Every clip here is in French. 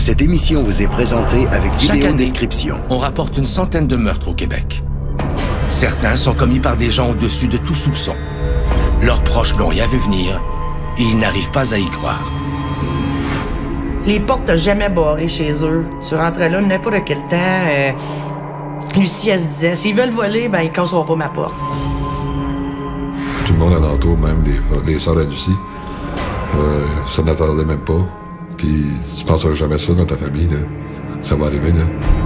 Cette émission vous est présentée avec vidéo description. On rapporte une centaine de meurtres au Québec. Certains sont commis par des gens au-dessus de tout soupçon. Leurs proches n'ont rien vu venir et ils n'arrivent pas à y croire. Les portes n'ont jamais barré chez eux. Tu rentrais là n'importe quel temps. Lucie, elle se disait, s'ils veulent voler, ben ils casseront pas ma porte. Tout le monde alentour, même les sœurs à Lucie, ça n'attendait même pas. Puis tu penseras jamais ça dans ta famille, là. Ça va arriver, là.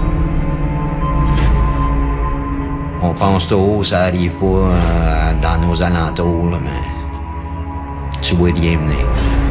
On pense tôt, ça arrive pas dans nos alentours, là, mais tu vois rien venir.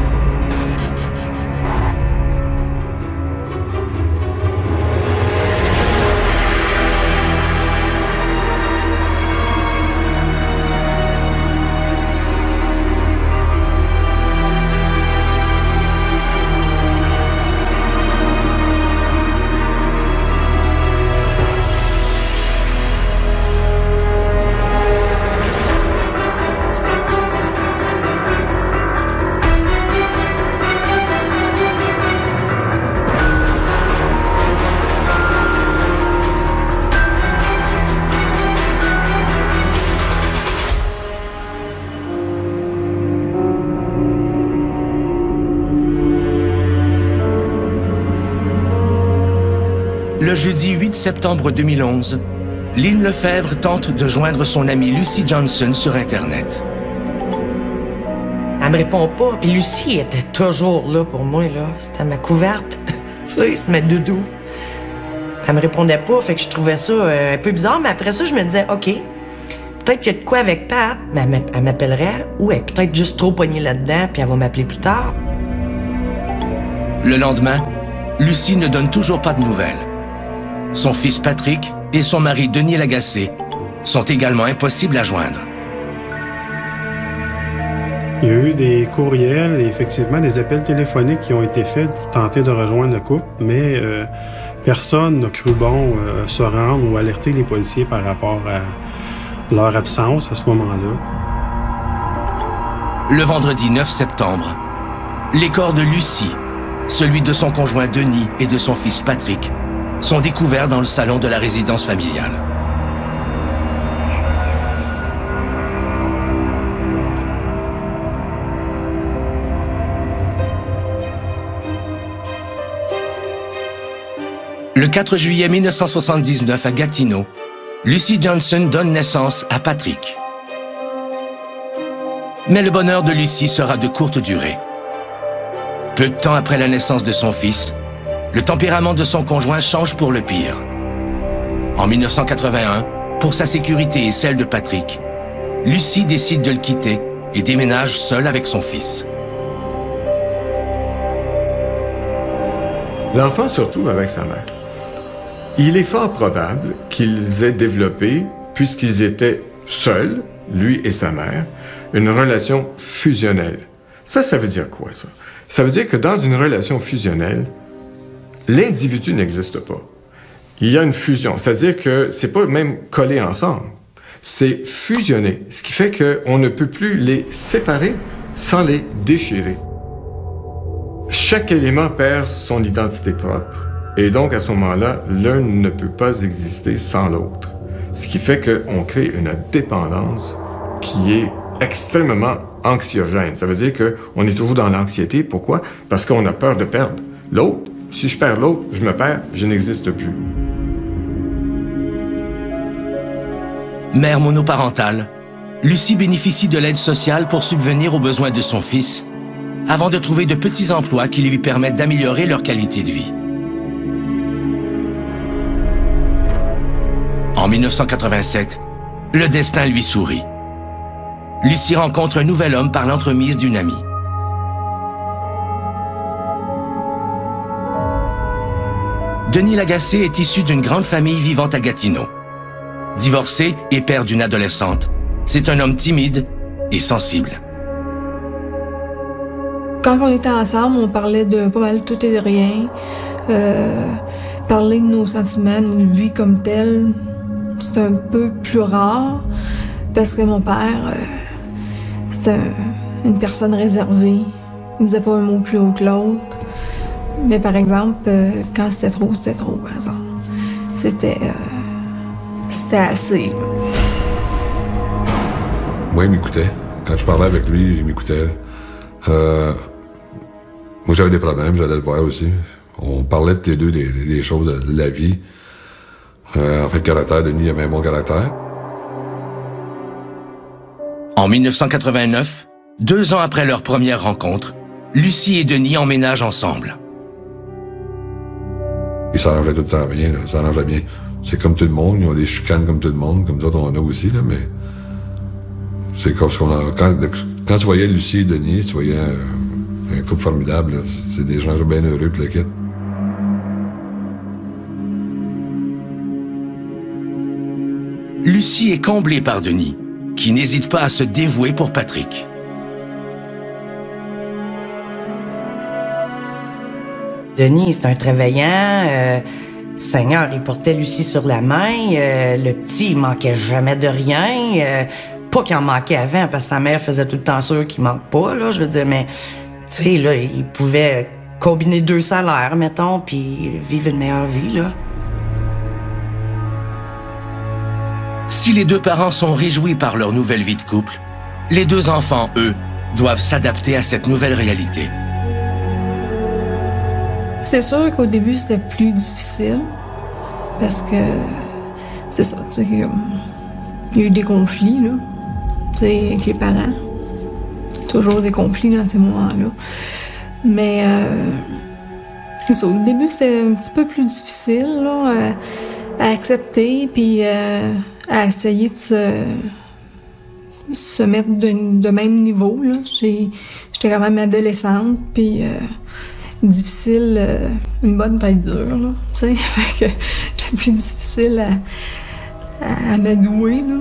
Le jeudi 8 septembre 2011, Lynn Lefebvre tente de joindre son amie Lucy Johnson sur Internet. Elle me répond pas, puis Lucie était toujours là pour moi, là. C'était ma couverte, tu sais, c'était ma doudou. Elle me répondait pas, fait que je trouvais ça un peu bizarre, mais après ça, je me disais, OK, peut-être qu'il y a de quoi avec Pat, mais elle m'appellerait, ou elle est peut-être juste trop poignée là-dedans, puis elle va m'appeler plus tard. Le lendemain, Lucie ne donne toujours pas de nouvelles. Son fils Patrick et son mari Denis Lagacé sont également impossibles à joindre. Il y a eu des courriels et effectivement des appels téléphoniques qui ont été faits pour tenter de rejoindre le couple, mais personne n'a cru bon se rendre ou alerter les policiers par rapport à leur absence à ce moment-là. Le vendredi 9 septembre, les corps de Lucie, celui de son conjoint Denis et de son fils Patrick, sont découverts dans le salon de la résidence familiale. Le 4 juillet 1979 à Gatineau, Lucy Johnson donne naissance à Patrick. Mais le bonheur de Lucie sera de courte durée. Peu de temps après la naissance de son fils, le tempérament de son conjoint change pour le pire. En 1981, pour sa sécurité et celle de Patrick, Lucie décide de le quitter et déménage seule avec son fils. L'enfant surtout avec sa mère. Il est fort probable qu'ils aient développé, puisqu'ils étaient seuls, lui et sa mère, une relation fusionnelle. Ça veut dire quoi, ça? Ça veut dire que dans une relation fusionnelle, l'individu n'existe pas. Il y a une fusion, c'est-à-dire que c'est pas même collé ensemble, c'est fusionné, ce qui fait qu'on ne peut plus les séparer sans les déchirer. Chaque élément perd son identité propre, et donc à ce moment-là, l'un ne peut pas exister sans l'autre. Ce qui fait qu'on crée une dépendance qui est extrêmement anxiogène. Ça veut dire qu'on est toujours dans l'anxiété. Pourquoi? Parce qu'on a peur de perdre l'autre. Si je perds l'autre, je me perds, je n'existe plus. Mère monoparentale, Lucie bénéficie de l'aide sociale pour subvenir aux besoins de son fils, avant de trouver de petits emplois qui lui permettent d'améliorer leur qualité de vie. En 1987, le destin lui sourit. Lucie rencontre un nouvel homme par l'entremise d'une amie. Denis Lagacé est issu d'une grande famille vivant à Gatineau. Divorcé et père d'une adolescente, c'est un homme timide et sensible. Quand on était ensemble, on parlait de pas mal tout et de rien. Parler de nos sentiments, de notre vie comme telle, c'est un peu plus rare parce que mon père, c'était une personne réservée. Il disait pas un mot plus haut que l'autre. Mais par exemple, quand c'était trop, par exemple. C'était assez. Moi, il m'écoutait. Quand je parlais avec lui, il m'écoutait. Moi, j'avais des problèmes, j'allais le voir aussi. On parlait tous les deux des choses de la vie. En fait, le caractère, Denis avait un bon caractère. En 1989, 2 ans après leur première rencontre, Lucie et Denis emménagent ensemble. Ils s'arrangeaient tout le temps bien, là. Ils s'arrangeaient bien. C'est comme tout le monde, ils ont des chicanes comme tout le monde, comme ça on a aussi, là, mais... C'est quand tu voyais Lucie et Denis, tu voyais un couple formidable, là. C'est des gens bien heureux pour le kit. Lucie est comblée par Denis, qui n'hésite pas à se dévouer pour Patrick. Denis, c'est un travaillant. Seigneur, il portait Lucie sur la main. Le petit, il manquait jamais de rien. Pas qu'il en manquait avant, parce que sa mère faisait tout le temps sûr qu'il manque pas, là, je veux dire, mais, tu sais, là, il pouvait combiner 2 salaires, mettons, puis vivre une meilleure vie, là. Si les 2 parents sont réjouis par leur nouvelle vie de couple, les 2 enfants, eux, doivent s'adapter à cette nouvelle réalité. C'est sûr qu'au début, c'était plus difficile, parce que, c'est ça, tu sais, il y a eu des conflits, là, tu sais, avec les parents. Toujours des conflits dans ces moments-là. Mais, c'est ça, au début, c'était un petit peu plus difficile, là, à accepter, puis à essayer de se mettre de même niveau, là. J'étais quand même adolescente, puis difficile, une bonne tête dure, là, tu sais, fait que c'était plus difficile à m'adouer, là.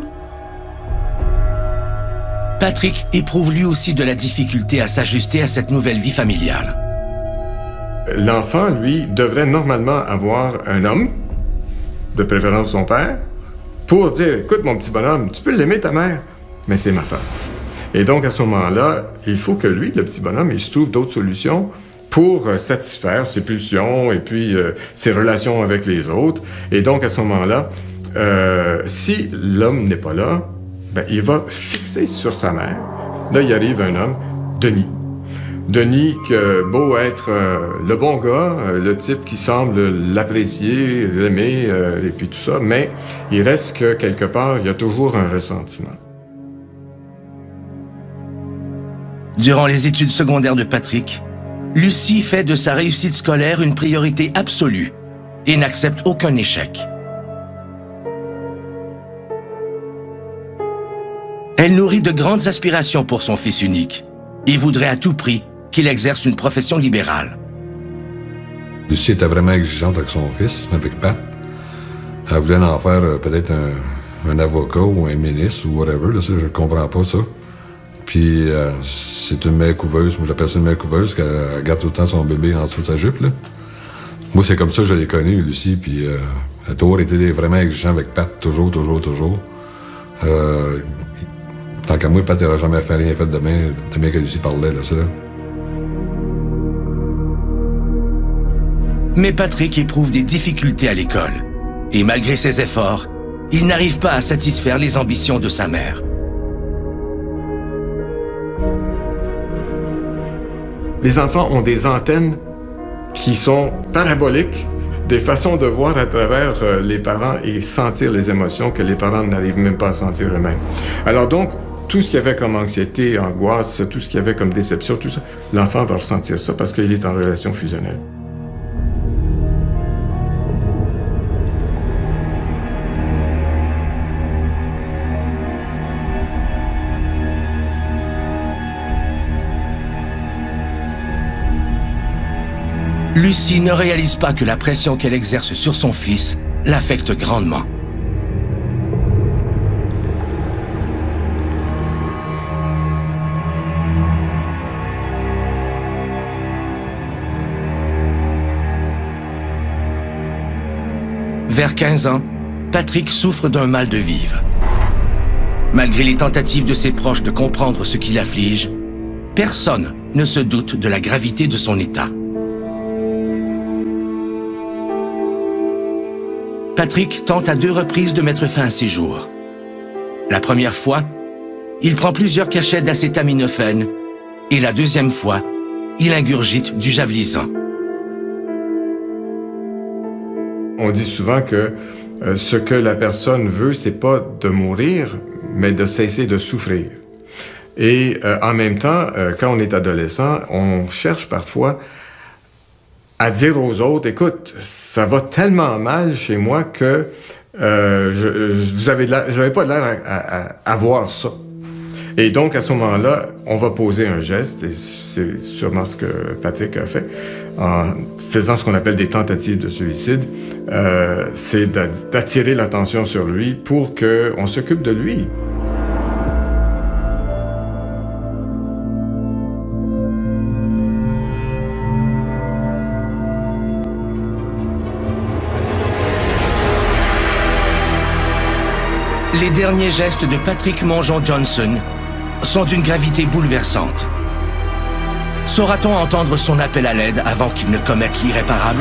Patrick éprouve lui aussi de la difficulté à s'ajuster à cette nouvelle vie familiale. L'enfant, lui, devrait normalement avoir un homme, de préférence son père, pour dire, écoute, mon petit bonhomme, tu peux l'aimer ta mère, mais c'est ma femme. Et donc, à ce moment-là, il faut que lui, le petit bonhomme, il se trouve d'autres solutions pour satisfaire ses pulsions et puis ses relations avec les autres. Et donc, à ce moment-là, si l'homme n'est pas là, ben, il va fixer sur sa mère. Là, il arrive un homme, Denis. Denis, que beau être le bon gars, le type qui semble l'apprécier, l'aimer, et puis tout ça, mais il reste que quelque part, il y a toujours un ressentiment. Durant les études secondaires de Patrick, Lucie fait de sa réussite scolaire une priorité absolue et n'accepte aucun échec. Elle nourrit de grandes aspirations pour son fils unique et voudrait à tout prix qu'il exerce une profession libérale. Lucie était vraiment exigeante avec son fils, avec Pat. Elle voulait en faire peut-être un avocat ou un ministre ou whatever, là, ça, je ne comprends pas ça. Puis c'est une mère couveuse, moi j'appelle ça une mère couveuse, qu'elle garde tout le temps son bébé en dessous de sa jupe, là. Moi c'est comme ça que je l'ai connue, Lucie, puis elle a toujours été vraiment exigeant avec Pat, toujours. Tant qu'à moi, Pat n'aurait jamais fait rien fait de bien que Lucie parlait, là, ça. Mais Patrick éprouve des difficultés à l'école. Et malgré ses efforts, il n'arrive pas à satisfaire les ambitions de sa mère. Les enfants ont des antennes qui sont paraboliques, des façons de voir à travers les parents et sentir les émotions que les parents n'arrivent même pas à sentir eux-mêmes. Alors donc, tout ce qu'il y avait comme anxiété, angoisse, tout ce qu'il y avait comme déception, tout ça, l'enfant va ressentir ça parce qu'il est en relation fusionnelle. Lucie ne réalise pas que la pression qu'elle exerce sur son fils l'affecte grandement. Vers 15 ans, Patrick souffre d'un mal de vivre. Malgré les tentatives de ses proches de comprendre ce qui l'afflige, personne ne se doute de la gravité de son état. Patrick tente à 2 reprises de mettre fin à ses jours. La première fois, il prend plusieurs cachets d'acétaminophène et la deuxième fois, il ingurgite du javelisant. On dit souvent que ce que la personne veut, c'est pas de mourir, mais de cesser de souffrir. Et en même temps, quand on est adolescent, on cherche parfois à dire aux autres, écoute, ça va tellement mal chez moi que j'avais pas l'air à voir ça. Et donc, à ce moment-là, on va poser un geste, et c'est sûrement ce que Patrick a fait, en faisant ce qu'on appelle des tentatives de suicide, c'est d'attirer l'attention sur lui pour qu'on s'occupe de lui. Les derniers gestes de Patrick Mongeon-Johnson sont d'une gravité bouleversante. Saura-t-on entendre son appel à l'aide avant qu'il ne commette l'irréparable?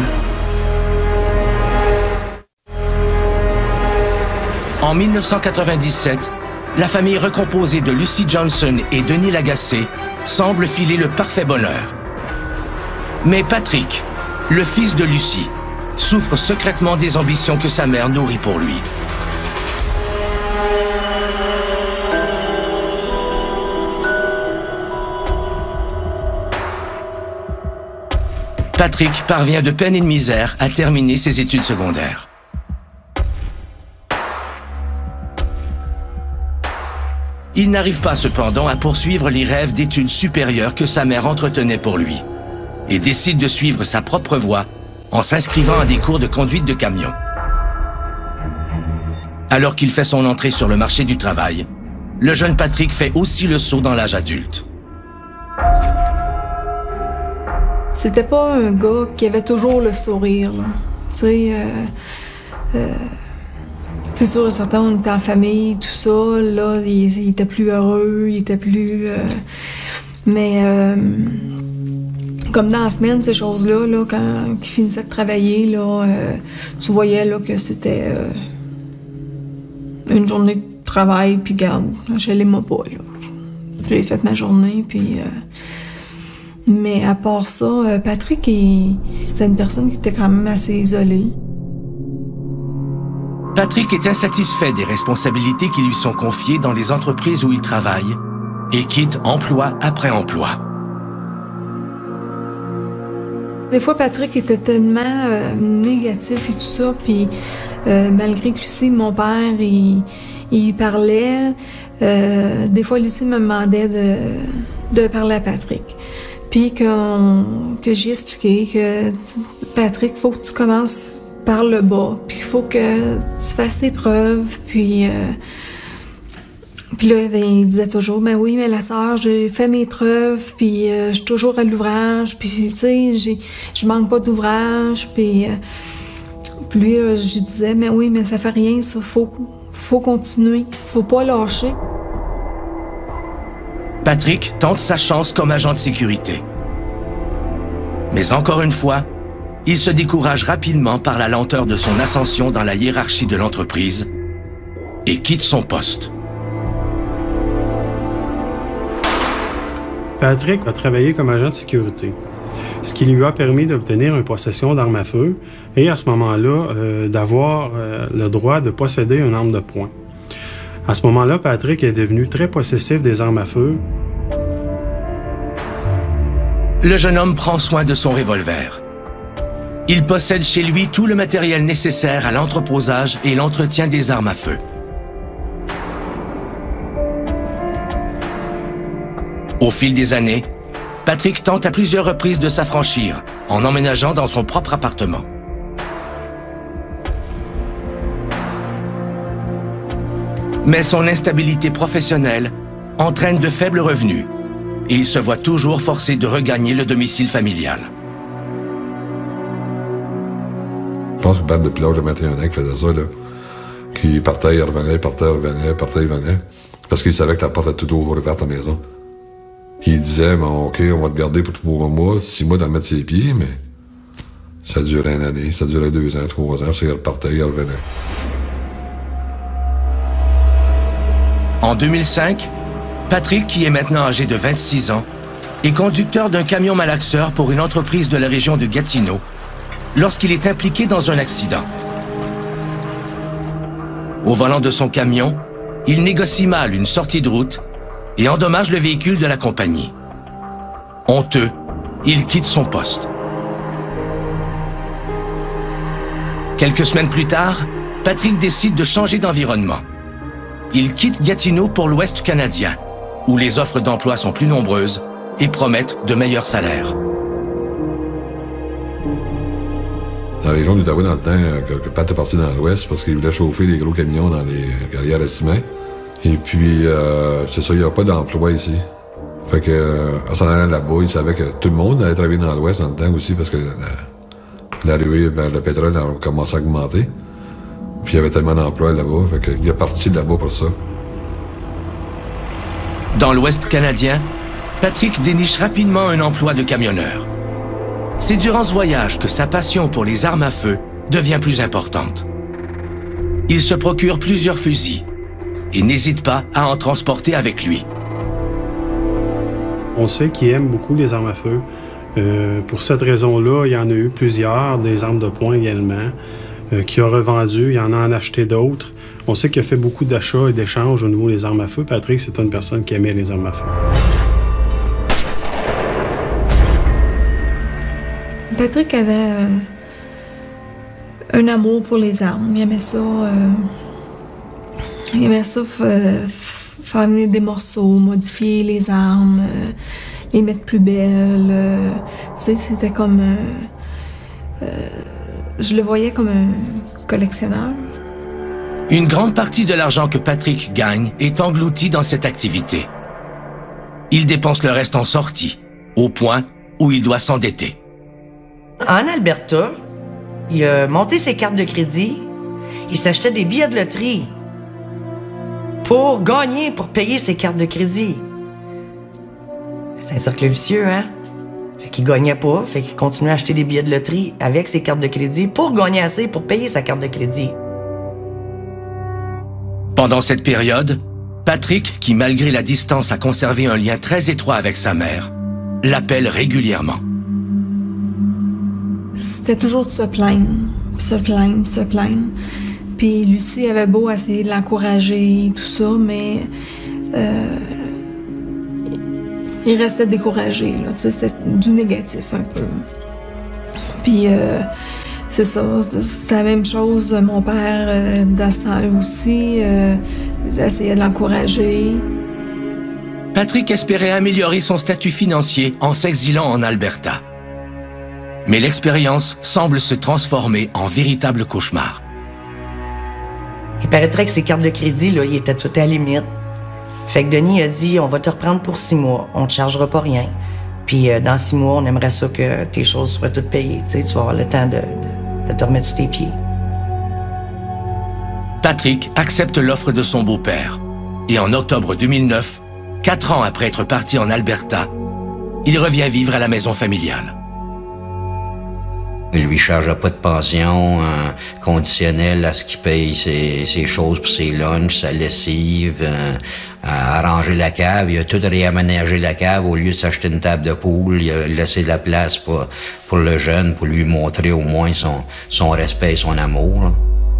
En 1997, la famille recomposée de Lucy Johnson et Denis Lagacé semble filer le parfait bonheur. Mais Patrick, le fils de Lucy, souffre secrètement des ambitions que sa mère nourrit pour lui. Patrick parvient de peine et de misère à terminer ses études secondaires. Il n'arrive pas cependant à poursuivre les rêves d'études supérieures que sa mère entretenait pour lui et décide de suivre sa propre voie en s'inscrivant à des cours de conduite de camion. Alors qu'il fait son entrée sur le marché du travail, le jeune Patrick fait aussi le saut dans l'âge adulte. C'était pas un gars qui avait toujours le sourire, là. Tu sais, c'est sûr et certain, on était en famille, tout ça, là, il était plus heureux, il était plus... mais comme dans la semaine, ces choses-là, là, quand il finissait de travailler, là, tu voyais là, que c'était une journée de travail, puis garde, je l'aimais pas, là. J'ai fait ma journée, puis... Mais à part ça, Patrick, c'était une personne qui était quand même assez isolée. Patrick est insatisfait des responsabilités qui lui sont confiées dans les entreprises où il travaille et quitte emploi après emploi. Des fois, Patrick était tellement négatif et tout ça, puis malgré que Lucie, mon père, il parlait, des fois, Lucie me demandait de parler à Patrick. Puis que j'ai expliqué que Patrick, il faut que tu commences par le bas, puis il faut que tu fasses tes preuves, puis là, ben, il disait toujours, ben oui, mais la sœur, j'ai fait mes preuves, puis je suis toujours à l'ouvrage, puis tu sais, je manque pas d'ouvrage, puis lui, je disais, mais oui, mais ça fait rien, ça, faut continuer, faut pas lâcher. Patrick tente sa chance comme agent de sécurité. Mais encore une fois, il se décourage rapidement par la lenteur de son ascension dans la hiérarchie de l'entreprise et quitte son poste. Patrick a travaillé comme agent de sécurité, ce qui lui a permis d'obtenir une possession d'armes à feu et à ce moment-là, d'avoir le droit de posséder une arme de poing. À ce moment-là, Patrick est devenu très possessif des armes à feu. Le jeune homme prend soin de son revolver. Il possède chez lui tout le matériel nécessaire à l'entreposage et l'entretien des armes à feu. Au fil des années, Patrick tente à plusieurs reprises de s'affranchir en emménageant dans son propre appartement. Mais son instabilité professionnelle entraîne de faibles revenus et il se voit toujours forcé de regagner le domicile familial. Je pense que Pat, depuis l'âge de 21 ans, qu'il faisait ça, là. Qu'il partait, il revenait, partait, il revenait, partait, il revenait. Parce qu'il savait que la porte était toujours ouverte à la maison. Il disait, bon, OK, on va te garder pour 3 mois, 6 mois d'en mettre ses pieds, mais Ça durait une année, ça durait 2 ans, 3 ans, puis il repartait, il revenait. En 2005, Patrick, qui est maintenant âgé de 26 ans, est conducteur d'un camion malaxeur pour une entreprise de la région de Gatineau lorsqu'il est impliqué dans un accident. Au volant de son camion, il négocie mal une sortie de route et endommage le véhicule de la compagnie. Honteux, il quitte son poste. Quelques semaines plus tard, Patrick décide de changer d'environnement. Il quitte Gatineau pour l'Ouest canadien, où les offres d'emploi sont plus nombreuses et promettent de meilleurs salaires. Dans la région d'Outaouais, dans le temps, que Pat est parti dans l'Ouest parce qu'il voulait chauffer les gros camions dans les carrières à ciment. Et puis, c'est ça, il n'y a pas d'emploi ici. Fait que, en s'en allant là-bas, il savait que tout le monde allait travailler dans l'Ouest dans le temps aussi parce que l'arrivée vers le pétrole a commencé à augmenter. Puis il y avait tellement d'emplois là-bas, fait qu'il est parti de là-bas pour ça. Dans l'Ouest canadien, Patrick déniche rapidement un emploi de camionneur. C'est durant ce voyage que sa passion pour les armes à feu devient plus importante. Il se procure plusieurs fusils et n'hésite pas à en transporter avec lui. On sait qu'il aime beaucoup les armes à feu. Pour cette raison-là, il y en a eu plusieurs, des armes de poing également, qu'il a revendues, il en a acheté d'autres. On sait qu'il a fait beaucoup d'achats et d'échanges au niveau des armes à feu. Patrick, c'est une personne qui aimait les armes à feu. Patrick avait un amour pour les armes. Il aimait ça. Faire venir des morceaux, modifier les armes, les mettre plus belles. Tu sais, c'était comme... je le voyais comme un collectionneur. Une grande partie de l'argent que Patrick gagne est englouti dans cette activité. Il dépense le reste en sortie, au point où il doit s'endetter. En Alberta, il a monté ses cartes de crédit, il s'achetait des billets de loterie pour gagner, pour payer ses cartes de crédit. C'est un cercle vicieux, hein? Fait qu'il gagnait pas, fait qu'il continuait à acheter des billets de loterie avec ses cartes de crédit pour gagner assez pour payer sa carte de crédit. Pendant cette période, Patrick, qui malgré la distance a conservé un lien très étroit avec sa mère, l'appelle régulièrement. C'était toujours de se plaindre, se plaindre, se plaindre. Puis Lucie avait beau essayer de l'encourager, tout ça, mais il restait découragé, là. Tu sais, c'était du négatif un peu. Puis c'est ça, c'est la même chose. Mon père, dans ce temps-là aussi, essayait de l'encourager. Patrick espérait améliorer son statut financier en s'exilant en Alberta. Mais l'expérience semble se transformer en véritable cauchemar. Il paraîtrait que ses cartes de crédit, là, il était tout à la limite. Fait que Denis a dit, on va te reprendre pour 6 mois, on te chargera pas rien. Puis dans 6 mois, on aimerait ça que tes choses soient toutes payées. Tu sais, tu vas avoir le temps de te remettre sur tes pieds. Patrick accepte l'offre de son beau-père. Et en octobre 2009, 4 ans après être parti en Alberta, il revient vivre à la maison familiale. Il lui chargeait pas de pension conditionnelle à ce qu'il paye ses choses pour ses lunchs, sa lessive, à arranger la cave. Il a tout réaménagé la cave au lieu de s'acheter une table de poule. Il a laissé de la place pour le jeune, pour lui montrer au moins son respect et son amour, là.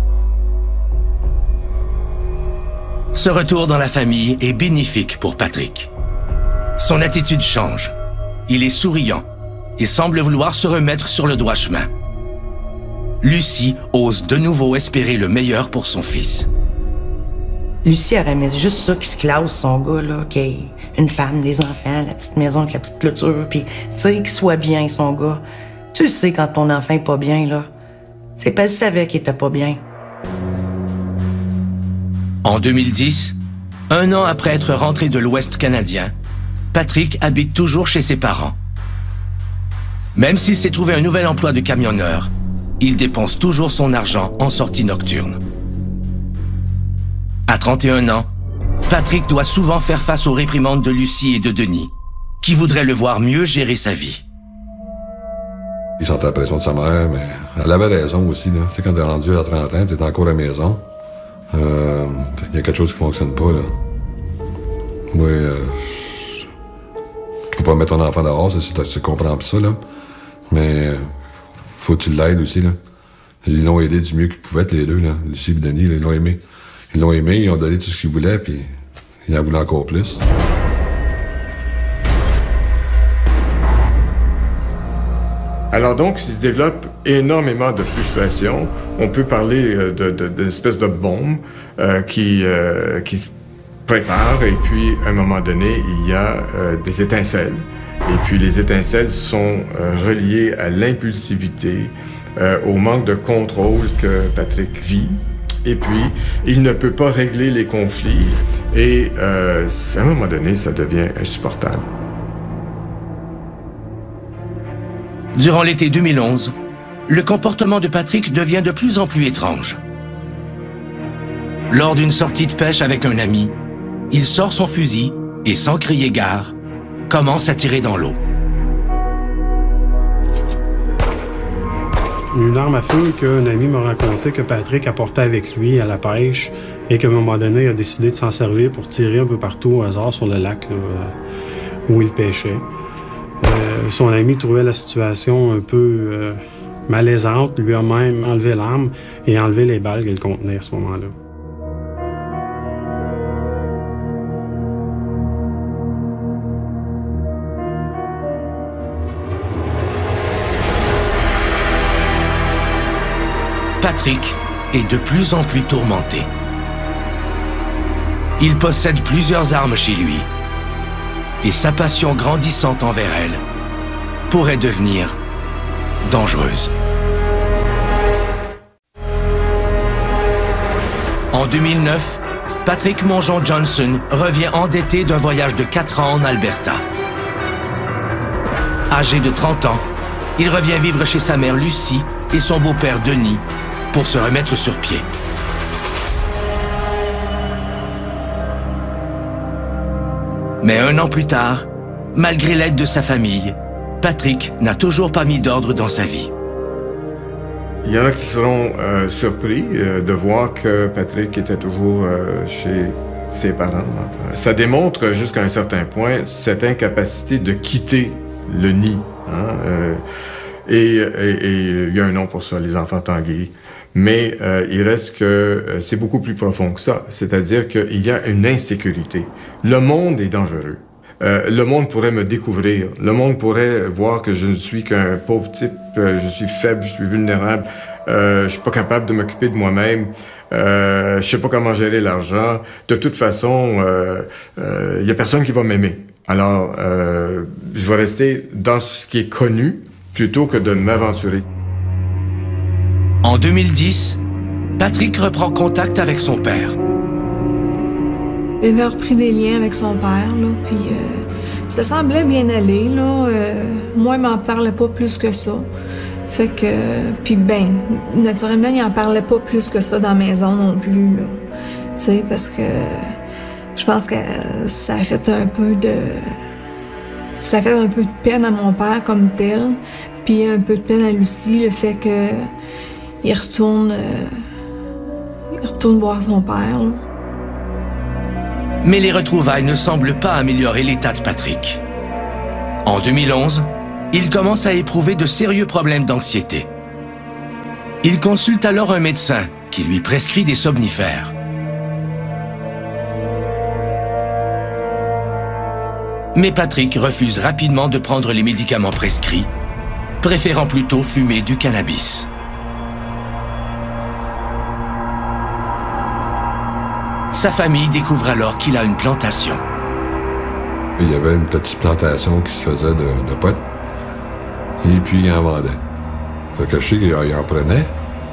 Ce retour dans la famille est bénéfique pour Patrick. Son attitude change. Il est souriant et semble vouloir se remettre sur le droit chemin. Lucie ose de nouveau espérer le meilleur pour son fils. Lucie aurait aimé juste ça qui se classe, son gars, là, qu'il ait une femme, des enfants, la petite maison avec la petite clôture, puis, tu sais, qu'il soit bien, son gars. Tu le sais quand ton enfant est pas bien, là. C'est pas si savait qu'il était pas bien. En 2010, 1 an après être rentré de l'Ouest canadien, Patrick habite toujours chez ses parents. Même s'il s'est trouvé un nouvel emploi de camionneur, il dépense toujours son argent en sorties nocturnes. À 31 ans, Patrick doit souvent faire face aux réprimandes de Lucie et de Denis, qui voudraient le voir mieux gérer sa vie. Il sentait la pression de sa mère, mais elle avait raison aussi. Là. Tu sais, quand t'es rendu à 30 ans, t'es encore à la maison, il y a quelque chose qui fonctionne pas. Là. Oui, tu peux pas mettre ton enfant dehors, tu comprends ça, là. Mais faut que tu l'aides aussi, là. Ils l'ont aidé du mieux qu'ils pouvaient, les deux, là. Lucie et Denis, là, ils l'ont aimé. Ils l'ont aimé, ils ont donné tout ce qu'ils voulaient, puis ils en voulaient encore plus. Alors donc, il se développe énormément de frustration. On peut parler d'une espèce de bombe qui se prépare, et puis, à un moment donné, il y a des étincelles. Et puis, les étincelles sont reliées à l'impulsivité, au manque de contrôle que Patrick vit. Et puis, il ne peut pas régler les conflits. Et à un moment donné, ça devient insupportable. Durant l'été 2011, le comportement de Patrick devient de plus en plus étrange. Lors d'une sortie de pêche avec un ami, il sort son fusil et, sans crier gare, commence à tirer dans l'eau. Une arme à feu qu'un ami m'a raconté que Patrick apportait avec lui à la pêche et qu'à un moment donné, il a décidé de s'en servir pour tirer un peu partout au hasard sur le lac là, où il pêchait. Son ami trouvait la situation un peu malaisante, lui a même enlevé l'arme et enlevé les balles qu'elle contenait à ce moment-là. Patrick est de plus en plus tourmenté. Il possède plusieurs armes chez lui et sa passion grandissante envers elle pourrait devenir dangereuse. En 2009, Patrick Mongeon-Johnson revient endetté d'un voyage de 4 ans en Alberta. Âgé de 30 ans, il revient vivre chez sa mère Lucie et son beau-père Denis pour se remettre sur pied. Mais un an plus tard, malgré l'aide de sa famille, Patrick n'a toujours pas mis d'ordre dans sa vie. Il y en a qui seront surpris de voir que Patrick était toujours chez ses parents. Ça démontre jusqu'à un certain point cette incapacité de quitter le nid. Hein? Et il y a un nom pour ça, les enfants tanguis. Mais il reste que c'est beaucoup plus profond que ça. C'est-à-dire qu'il y a une insécurité. Le monde est dangereux. Le monde pourrait me découvrir. Le monde pourrait voir que je ne suis qu'un pauvre type. Je suis faible, je suis vulnérable. Je suis pas capable de m'occuper de moi-même. Je sais pas comment gérer l'argent. De toute façon, il y a personne qui va m'aimer. Alors, je vais rester dans ce qui est connu plutôt que de m'aventurer. En 2010, Patrick reprend contact avec son père. Il avait repris des liens avec son père, là, puis ça semblait bien aller, là. Moi, il m'en parlait pas plus que ça. Fait que, puis ben, naturellement, il en parlait pas plus que ça dans la maison non plus, là. Tu sais, parce que je pense que ça a fait un peu de peine à mon père comme tel, puis un peu de peine à Lucie, le fait que il retourne voir son père, là. Mais les retrouvailles ne semblent pas améliorer l'état de Patrick. En 2011, il commence à éprouver de sérieux problèmes d'anxiété. Il consulte alors un médecin qui lui prescrit des somnifères. Mais Patrick refuse rapidement de prendre les médicaments prescrits, préférant plutôt fumer du cannabis. Sa famille découvre alors qu'il a une plantation. Il y avait une petite plantation qui se faisait de potes, et puis il en vendait. Fait que je sais qu'il en prenait.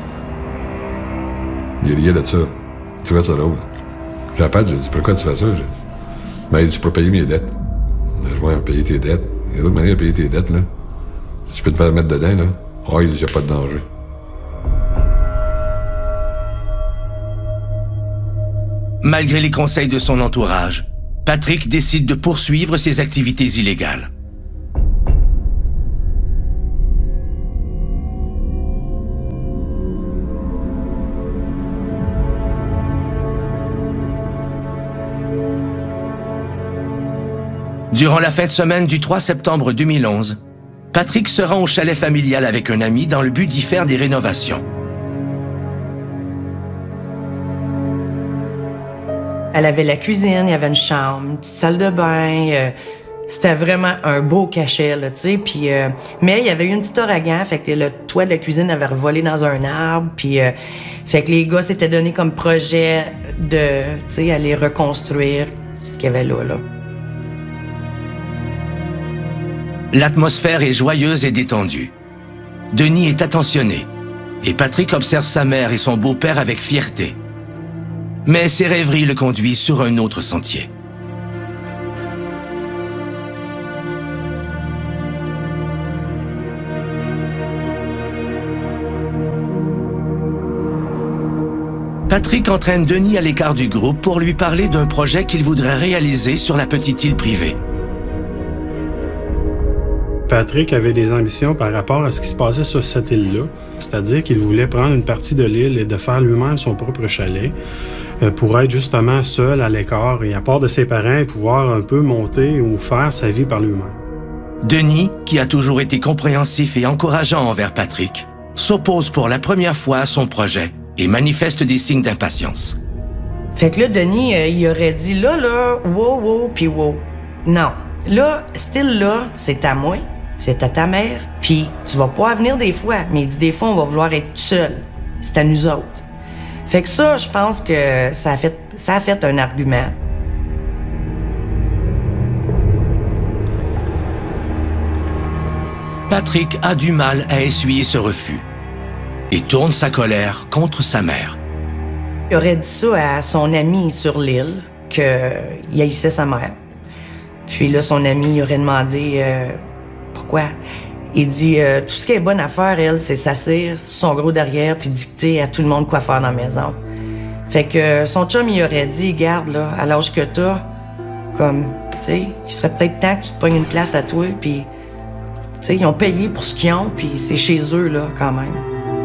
Il riait de ça. Il trouvait ça drôle. J'appelle, j'ai dit, pourquoi tu fais ça? Ben, il dit, je peux payer mes dettes. Je vois, payer tes dettes. Il y a d'autres manières de payer tes dettes, là. Si tu peux te permettre dedans, là. Ah, il dit, il n'y a pas de danger. Malgré les conseils de son entourage, Patrick décide de poursuivre ses activités illégales. Durant la fin de semaine du 3 septembre 2011, Patrick se rend au chalet familial avec un ami dans le but d'y faire des rénovations. Elle avait la cuisine, il y avait une chambre, une petite salle de bain. C'était vraiment un beau cachet, là, tu sais. Puis, mais il y avait eu un petit ouragan, fait que le toit de la cuisine avait revolé dans un arbre. Puis, fait que les gars s'étaient donné comme projet de, tu sais, aller reconstruire ce qu'il y avait là. L'atmosphère est joyeuse et détendue. Denis est attentionné et Patrick observe sa mère et son beau-père avec fierté. Mais ses rêveries le conduisent sur un autre sentier. Patrick entraîne Denis à l'écart du groupe pour lui parler d'un projet qu'il voudrait réaliser sur la petite île privée. Patrick avait des ambitions par rapport à ce qui se passait sur cette île-là. C'est-à-dire qu'il voulait prendre une partie de l'île et de faire lui-même son propre chalet pour être justement seul à l'écart et à part de ses parents et pouvoir un peu monter ou faire sa vie par lui-même. Denis, qui a toujours été compréhensif et encourageant envers Patrick, s'oppose pour la première fois à son projet et manifeste des signes d'impatience. Fait que là, Denis, il aurait dit là, wow, puis wow. Non. Là, cette île-là, c'est à moi. C'est à ta mère, puis tu vas pouvoir venir des fois, mais il dit des fois, on va vouloir être seul. C'est à nous autres. Fait que ça, je pense que ça a fait un argument. Patrick a du mal à essuyer ce refus et tourne sa colère contre sa mère. Il aurait dit ça à son ami sur l'île, qu'il haïssait sa mère. Puis là, son ami il aurait demandé... Pourquoi? Il dit, tout ce qui est bonne à faire, elle, c'est s'asseoir sur son gros derrière puis dicter à tout le monde quoi faire dans la maison. Fait que son chum, il aurait dit, garde, là, à l'âge que t'as, comme, tu sais, il serait peut-être temps que tu te pognes une place à toi, puis, tu sais, ils ont payé pour ce qu'ils ont, puis c'est chez eux, là, quand même.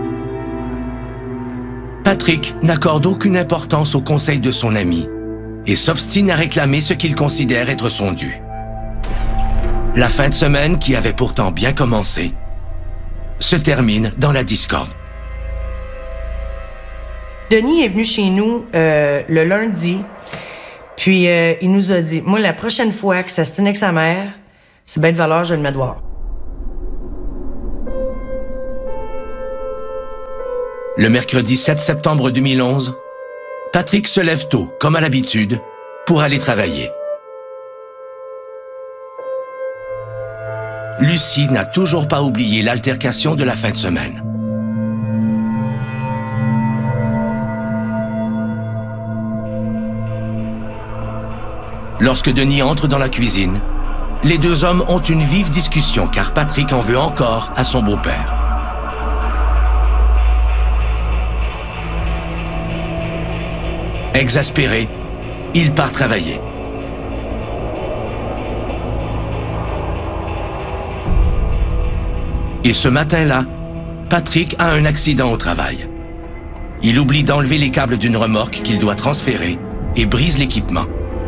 Patrick n'accorde aucune importance aux conseils de son ami et s'obstine à réclamer ce qu'il considère être son dû. La fin de semaine, qui avait pourtant bien commencé, se termine dans la discorde. Denis est venu chez nous le lundi, puis il nous a dit, moi, la prochaine fois que ça se tenait avec sa mère, c'est bien de valeur, je le mets dehors. Le mercredi 7 septembre 2011, Patrick se lève tôt, comme à l'habitude, pour aller travailler. Lucie n'a toujours pas oublié l'altercation de la fin de semaine. Lorsque Denis entre dans la cuisine, les deux hommes ont une vive discussion car Patrick en veut encore à son beau-père. Exaspéré, il part travailler. Et ce matin-là, Patrick a un accident au travail. Il oublie d'enlever les câbles d'une remorque qu'il doit transférer et brise l'équipement.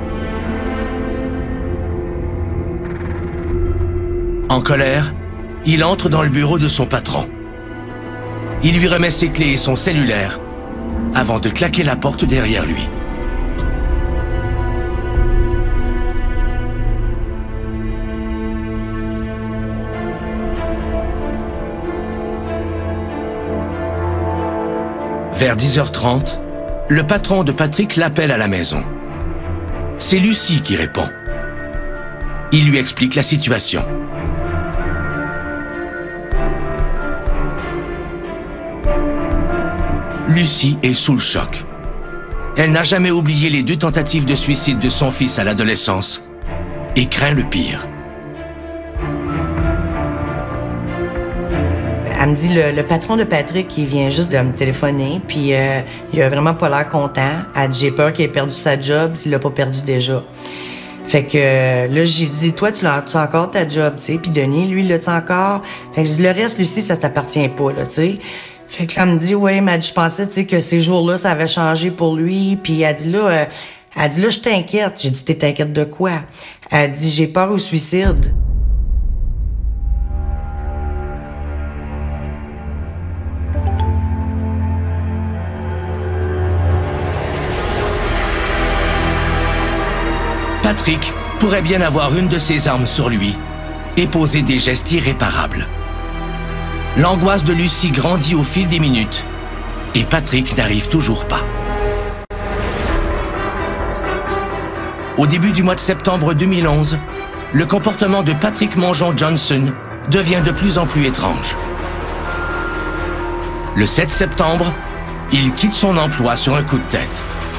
En colère, il entre dans le bureau de son patron. Il lui remet ses clés et son cellulaire avant de claquer la porte derrière lui. Vers 10h30, le patron de Patrick l'appelle à la maison. C'est Lucie qui répond. Il lui explique la situation. Lucie est sous le choc. Elle n'a jamais oublié les 2 tentatives de suicide de son fils à l'adolescence et craint le pire. Elle me dit, le patron de Patrick, il vient juste de me téléphoner, puis il a vraiment pas l'air content. Elle dit, j'ai peur qu'il ait perdu sa job s'il l'a pas perdu déjà. Fait que là, j'ai dit, toi, tu as encore ta job, tu sais, puis Denis, lui, l'a-tu encore? Fait que je dis, le reste, Lucie, ça t'appartient pas, là, tu sais. Fait que là, elle me dit, ouais, mais je pensais, tu sais, que ces jours-là, ça avait changé pour lui, puis elle dit, là, Elle dit, là, je t'inquiète. J'ai dit, t'es inquiète de quoi? Elle dit, j'ai peur au suicide. Patrick pourrait bien avoir une de ses armes sur lui et poser des gestes irréparables. L'angoisse de Lucie grandit au fil des minutes et Patrick n'arrive toujours pas. Au début du mois de septembre 2011, le comportement de Patrick Mongeon Johnson devient de plus en plus étrange. Le 7 septembre, il quitte son emploi sur un coup de tête.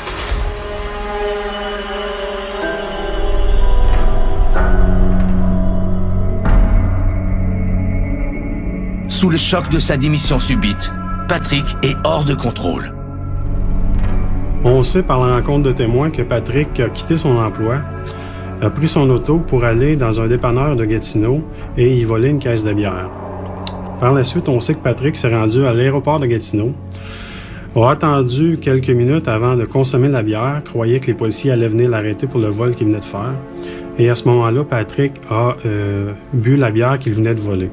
Sous le choc de sa démission subite, Patrick est hors de contrôle. On sait par la rencontre de témoins que Patrick a quitté son emploi, a pris son auto pour aller dans un dépanneur de Gatineau et y voler une caisse de bière. Par la suite, on sait que Patrick s'est rendu à l'aéroport de Gatineau, a attendu quelques minutes avant de consommer la bière, croyait que les policiers allaient venir l'arrêter pour le vol qu'il venait de faire. Et à ce moment-là, Patrick a bu la bière qu'il venait de voler.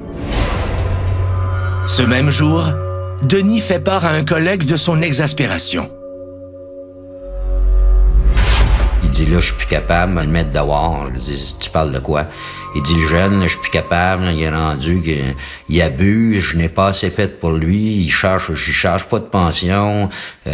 Ce même jour, Denis fait part à un collègue de son exaspération. Il dit, là, je suis plus capable de me le mettre dehors. Je dis, tu parles de quoi? Il dit, le jeune, là, je suis plus capable. Là, il est rendu qu'il abuse. Je n'ai pas assez fait pour lui. Je charge pas de pension.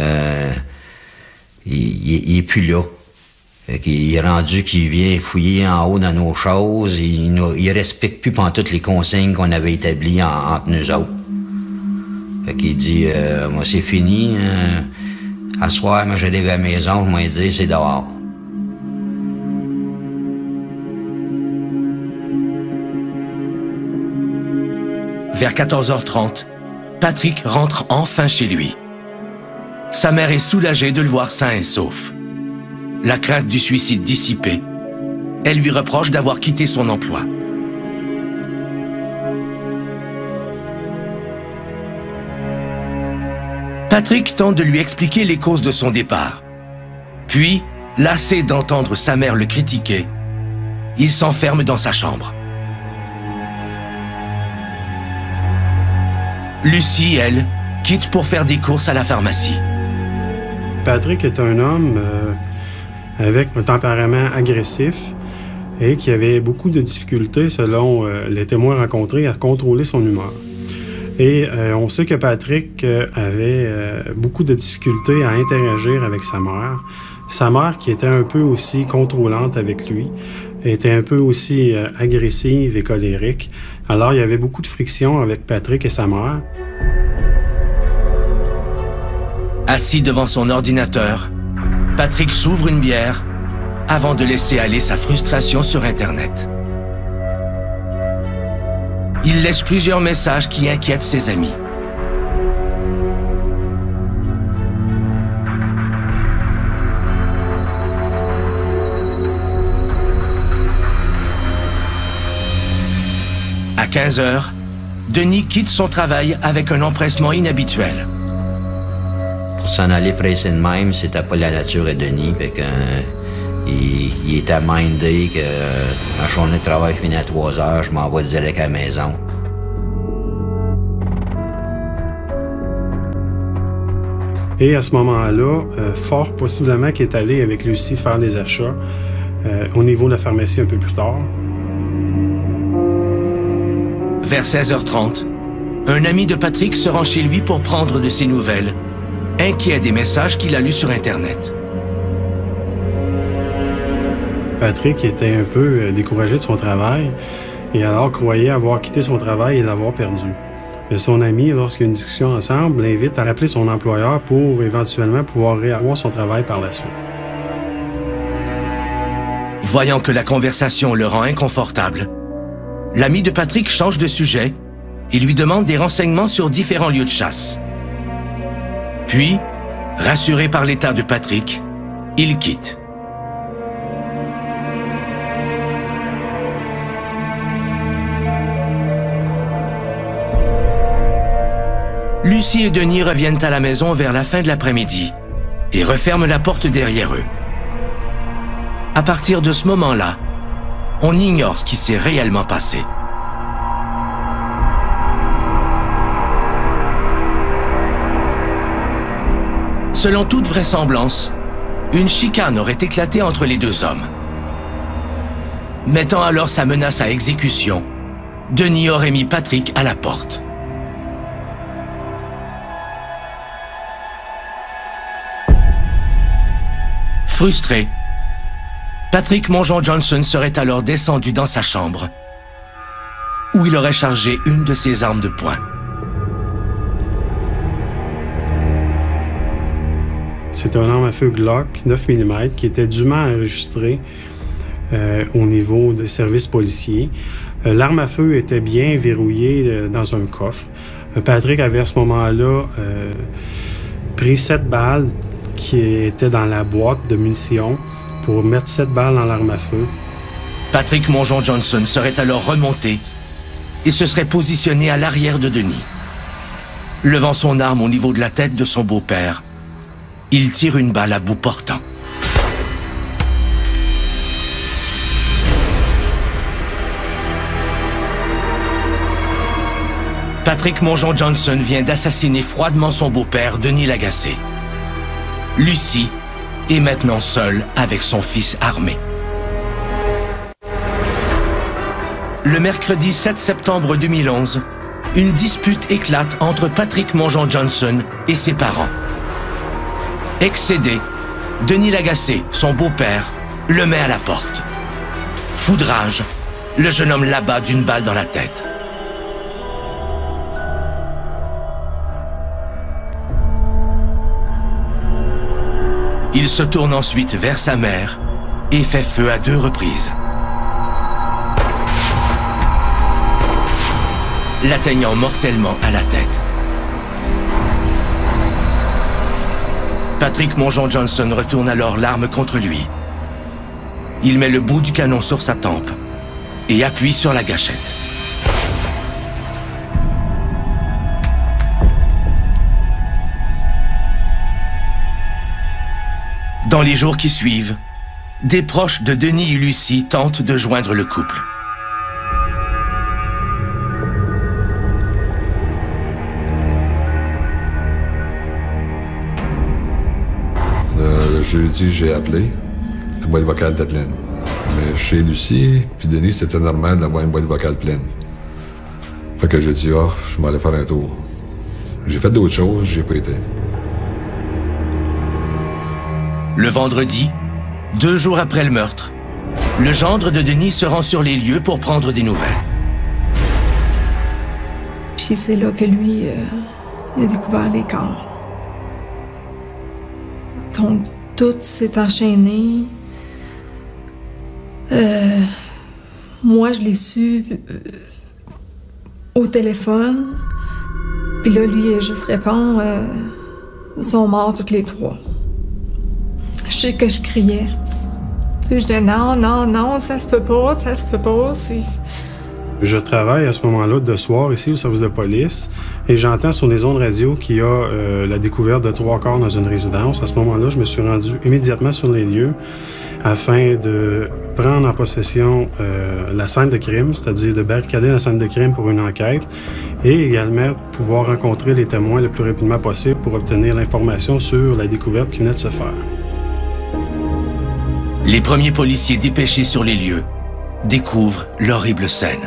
Il est plus là. Il est rendu qu'il vient fouiller en haut dans nos choses. Il respecte plus pantoute les consignes qu'on avait établies entre nous autres. Fait qu'il dit, moi, c'est fini. À soir, moi, j'arrive à la maison, je m'ai dit, c'est dehors. Vers 14h30, Patrick rentre enfin chez lui. Sa mère est soulagée de le voir sain et sauf. La crainte du suicide dissipée, elle lui reproche d'avoir quitté son emploi. Patrick tente de lui expliquer les causes de son départ. Puis, lassé d'entendre sa mère le critiquer, il s'enferme dans sa chambre. Lucie, elle, quitte pour faire des courses à la pharmacie. Patrick est un homme avec un tempérament agressif et qui avait beaucoup de difficultés, selon les témoins rencontrés, à contrôler son humeur. Et on sait que Patrick avait beaucoup de difficultés à interagir avec sa mère. Sa mère, qui était un peu aussi contrôlante avec lui, était un peu aussi agressive et colérique. Alors, il y avait beaucoup de friction avec Patrick et sa mère. Assis devant son ordinateur, Patrick s'ouvre une bière avant de laisser aller sa frustration sur Internet. Il laisse plusieurs messages qui inquiètent ses amis. À 15h, Denis quitte son travail avec un empressement inhabituel. Pour s'en aller pressé de même, c'était pas la nature de Denis. Fait que, il était mindé que ma journée de travail finit à 3h, je m'en vais direct à la maison. Et à ce moment-là, fort possiblement qu'il est allé avec Lucie faire des achats au niveau de la pharmacie un peu plus tard. Vers 16h30, un ami de Patrick se rend chez lui pour prendre de ses nouvelles, inquiet des messages qu'il a lus sur Internet. Patrick était un peu découragé de son travail et alors croyait avoir quitté son travail et l'avoir perdu. Mais son ami, lorsqu'il y a une discussion ensemble, l'invite à rappeler son employeur pour éventuellement pouvoir réavoir son travail par la suite. Voyant que la conversation le rend inconfortable, l'ami de Patrick change de sujet et lui demande des renseignements sur différents lieux de chasse. Puis, rassuré par l'état de Patrick, il quitte. Lucie et Denis reviennent à la maison vers la fin de l'après-midi et referment la porte derrière eux. À partir de ce moment-là, on ignore ce qui s'est réellement passé. Selon toute vraisemblance, une chicane aurait éclaté entre les deux hommes. Mettant alors sa menace à exécution, Denis aurait mis Patrick à la porte. Frustré, Patrick Mongeon-Johnson serait alors descendu dans sa chambre, où il aurait chargé une de ses armes de poing. C'est un arme à feu Glock 9 mm qui était dûment enregistré au niveau des services policiers. L'arme à feu était bien verrouillée dans un coffre. Patrick avait à ce moment-là pris 7 balles qui étaient dans la boîte de munitions pour mettre 7 balles dans l'arme à feu. Patrick Mongeon-Johnson serait alors remonté et se serait positionné à l'arrière de Denis. Levant son arme au niveau de la tête de son beau-père, il tire une balle à bout portant. Patrick Mongeon-Johnson vient d'assassiner froidement son beau-père, Denis Lagacé. Lucie est maintenant seule avec son fils armé. Le mercredi 7 septembre 2011, une dispute éclate entre Patrick Mongeon-Johnson et ses parents. Excédé, Denis Lagacé, son beau-père, le met à la porte. Foudrage, le jeune homme l'abat d'une balle dans la tête. Il se tourne ensuite vers sa mère et fait feu à 2 reprises. L'atteignant mortellement à la tête. Patrick Mongeon-Johnson retourne alors l'arme contre lui. Il met le bout du canon sur sa tempe et appuie sur la gâchette. Dans les jours qui suivent, des proches de Denis et Lucie tentent de joindre le couple. Le jeudi, j'ai appelé. La boîte vocale était pleine. Mais chez Lucie puis Denis, c'était normal d'avoir une boîte vocale pleine. Fait que j'ai dit, je m'en allais faire un tour. J'ai fait d'autres choses, j'ai pas été. Le vendredi, 2 jours après le meurtre, le gendre de Denis se rend sur les lieux pour prendre des nouvelles. Puis c'est là que lui, il a découvert les corps. Donc, tout s'est enchaîné. Moi, je l'ai su au téléphone. Puis là, lui, il juste répond, ils sont morts toutes les 3. Je sais que je criais. Je disais non, non, non, ça se peut pas, ça se peut pas. Je travaille à ce moment-là de soir ici au service de police et j'entends sur les ondes radio qu'il y a la découverte de 3 corps dans une résidence. À ce moment-là, je me suis rendu immédiatement sur les lieux afin de prendre en possession la scène de crime, c'est-à-dire de barricader la scène de crime pour une enquête et également pouvoir rencontrer les témoins le plus rapidement possible pour obtenir l'information sur la découverte qui venait de se faire. Les premiers policiers dépêchés sur les lieux découvrent l'horrible scène.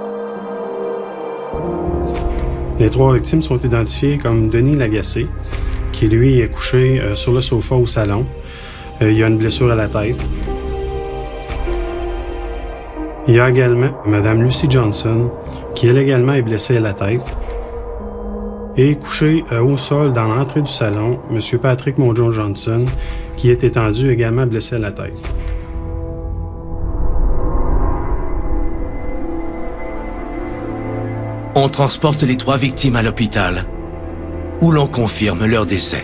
Les 3 victimes sont identifiées comme Denis Lagacé, qui lui est couché sur le sofa au salon. Il y a une blessure à la tête. Il y a également Mme Lucie Johnson, qui elle également est blessée à la tête. Et couché au sol dans l'entrée du salon, M. Patrick Mongeon-Johnson, qui est étendu également blessé à la tête. On transporte les 3 victimes à l'hôpital, où l'on confirme leur décès.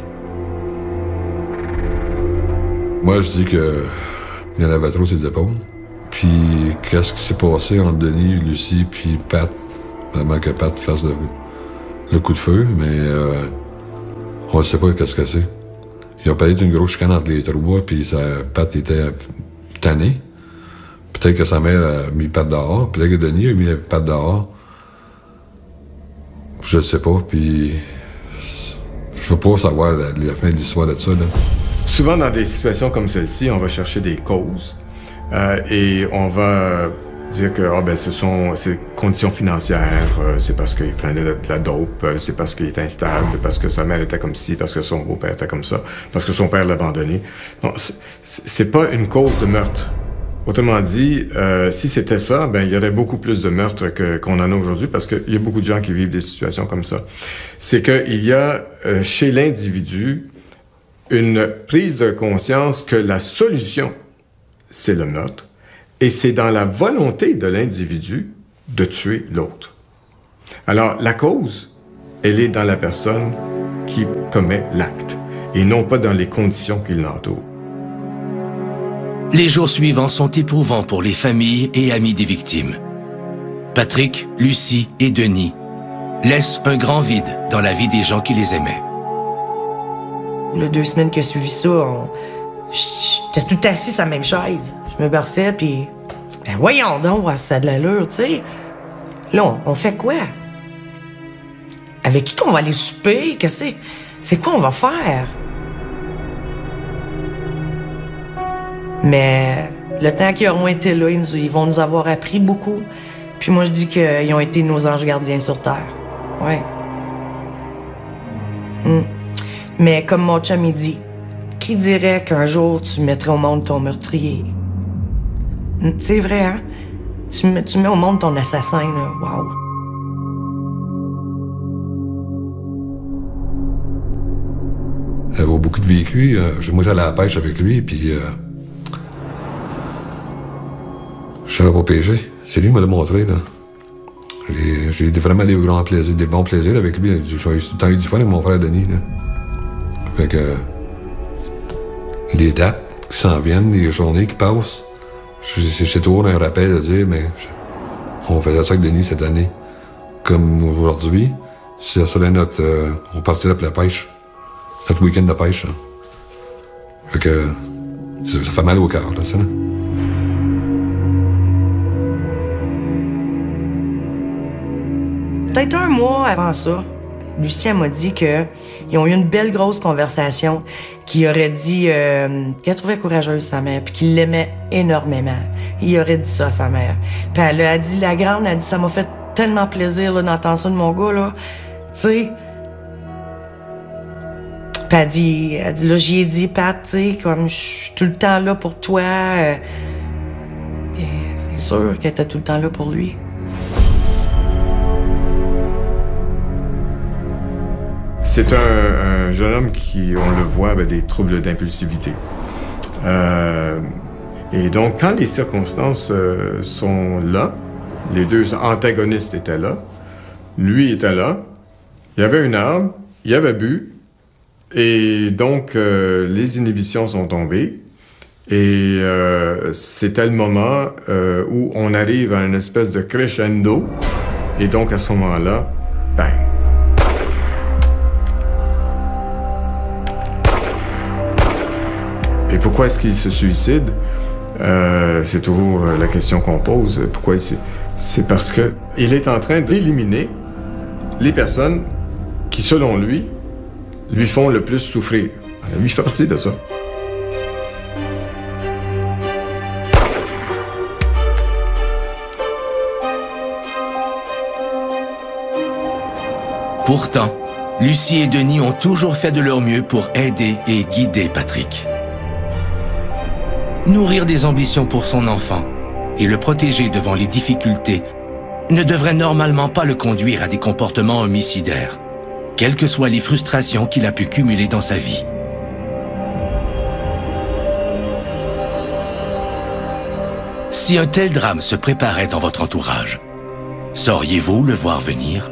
Moi, je dis que il y en avait trop sur les épaules. Puis, qu'est-ce qui s'est passé entre Denis, Lucie, puis Pat? Vraiment que Pat fasse le coup de feu, mais on ne sait pas qu'est-ce que c'est. Il y a peut-être une grosse chicane entre les 3, puis Pat était tanné. Peut-être que sa mère a mis Pat dehors. Peut-être que Denis a mis Pat dehors. Je ne sais pas, puis je veux pas savoir la fin de l'histoire de ça. Là. Souvent, dans des situations comme celle-ci, on va chercher des causes et on va dire que ce sont ses conditions financières, c'est parce qu'il prenait de la dope, c'est parce qu'il est instable, parce que sa mère était comme ci, parce que son beau-père était comme ça, parce que son père l'a abandonné. Non, c'est pas une cause de meurtre. Autrement dit, si c'était ça, il y aurait beaucoup plus de meurtres qu'on en a aujourd'hui parce qu'il y a beaucoup de gens qui vivent des situations comme ça. C'est qu'il y a chez l'individu une prise de conscience que la solution, c'est le meurtre et c'est dans la volonté de l'individu de tuer l'autre. Alors, la cause, elle est dans la personne qui commet l'acte et non pas dans les conditions qui l'entourent. Les jours suivants sont éprouvants pour les familles et amis des victimes. Patrick, Lucie et Denis laissent un grand vide dans la vie des gens qui les aimaient. Les 2 semaines qui ont suivi ça, j'étais tout assis sur la même chaise. Je me berçais, puis... voyons donc, ça a de l'allure, tu sais. Là, on fait quoi? Avec qui qu'on va aller souper? C'est quoi on va faire? Mais le temps qu'ils auront été là, ils vont nous avoir appris beaucoup. Puis moi, je dis qu'ils ont été nos anges gardiens sur Terre. Ouais. Mais comme mon chum, il dit, qui dirait qu'un jour, tu mettrais au monde ton meurtrier? C'est vrai, hein? Tu mets au monde ton assassin, là. Wow! Il avait beaucoup de vécu. Moi, j'allais à la pêche avec lui, puis... je savais pas pêcher. C'est lui qui me l'a montré, là. J'ai eu vraiment des grands plaisirs, des bons plaisirs avec lui. J'ai tout le temps eu du fun avec mon frère Denis, là. Fait que... des dates qui s'en viennent, des journées qui passent. C'est toujours un rappel de dire, mais... on faisait ça avec Denis cette année. Comme aujourd'hui, ça serait notre... on partirait pour la pêche. Notre week-end de pêche, là. Fait que... ça fait mal au cœur, là, ça, là. Peut-être un mois avant ça, Lucien m'a dit qu'ils ont eu une belle grosse conversation, qu'il aurait dit qu'elle trouvait courageuse sa mère, puis qu'il l'aimait énormément. Il aurait dit ça à sa mère. Puis elle a dit, la grande, elle a dit, ça m'a fait tellement plaisir d'entendre ça de mon gars, là. Tu sais. Puis elle dit, là, j'y ai dit, Pat, tu sais, comme je suis tout le temps là pour toi. C'est sûr qu'elle était tout le temps là pour lui. C'est un jeune homme qui, on le voit, avait des troubles d'impulsivité. Et donc, quand les circonstances sont là, les 2 antagonistes étaient là, lui était là, il y avait une arme, il avait bu, et donc les inhibitions sont tombées. Et c'était le moment où on arrive à une espèce de crescendo, et donc à ce moment-là, bang! Et pourquoi est-ce qu'il se suicide? C'est toujours la question qu'on pose. Pourquoi c'est parce qu'il est en train d'éliminer les personnes qui, selon lui font le plus souffrir. Lui fait partie de ça. Pourtant, Lucie et Denis ont toujours fait de leur mieux pour aider et guider Patrick. Nourrir des ambitions pour son enfant et le protéger devant les difficultés ne devrait normalement pas le conduire à des comportements homicidaires, quelles que soient les frustrations qu'il a pu cumuler dans sa vie. Si un tel drame se préparait dans votre entourage, sauriez-vous le voir venir?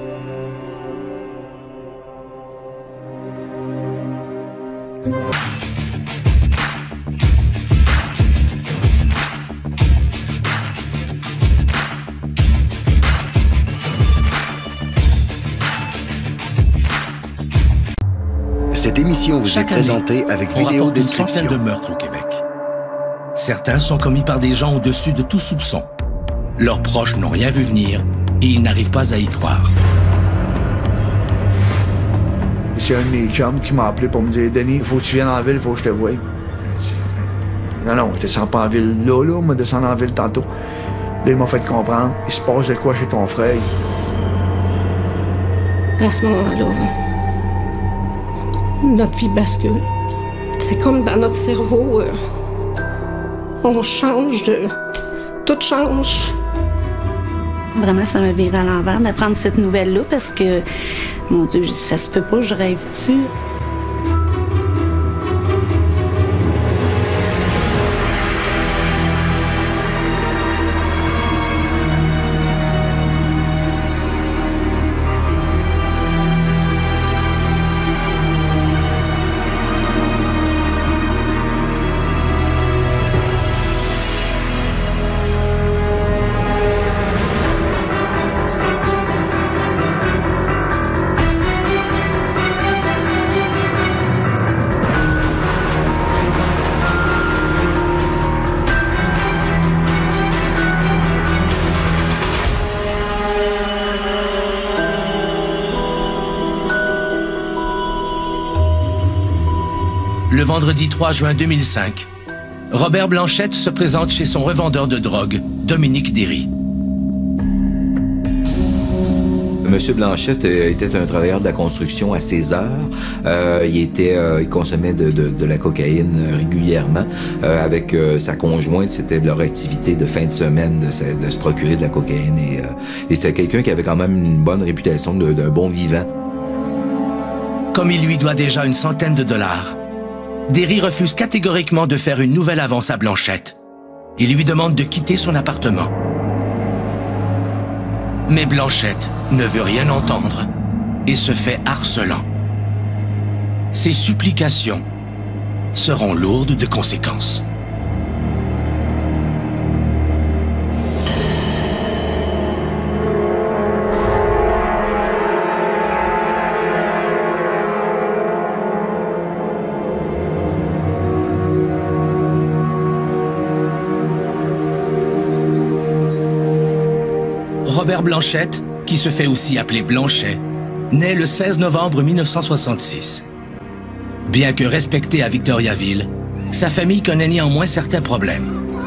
Cette émission vous est présentée avec vidéo description. Chaque année, on rapporte une centaine de meurtres au Québec. Certains sont commis par des gens au-dessus de tout soupçon. Leurs proches n'ont rien vu venir et ils n'arrivent pas à y croire. C'est un de mes chums qui m'a appelé pour me dire « Denis, il faut que tu viennes en ville, il faut que je te voie. » Non, je descends pas en ville là, on m'a descendu en ville tantôt. Là, il m'a fait comprendre, il se passe de quoi chez ton frère. À ce moment-là, notre vie bascule. C'est comme dans notre cerveau, on change de... Tout change. Vraiment, ça m'a viré à l'envers d'apprendre cette nouvelle-là parce que, mon Dieu, ça se peut pas, je rêve-tu? Le vendredi 3 juin 2005, Robert Blanchette se présente chez son revendeur de drogue, Dominique Derry. Monsieur Blanchette était un travailleur de la construction à ses heures. Il consommait de la cocaïne régulièrement. Avec sa conjointe, c'était leur activité de fin de semaine de se procurer de la cocaïne. Et c'est quelqu'un qui avait quand même une bonne réputation d'un bon vivant. Comme il lui doit déjà une centaine de dollars, Derry refuse catégoriquement de faire une nouvelle avance à Blanchette. Il lui demande de quitter son appartement. Mais Blanchette ne veut rien entendre et se fait harcelant. Ses supplications seront lourdes de conséquences. Robert Blanchette, qui se fait aussi appeler Blanchet, naît le 16 novembre 1966. Bien que respecté à Victoriaville, sa famille connaît néanmoins certains problèmes.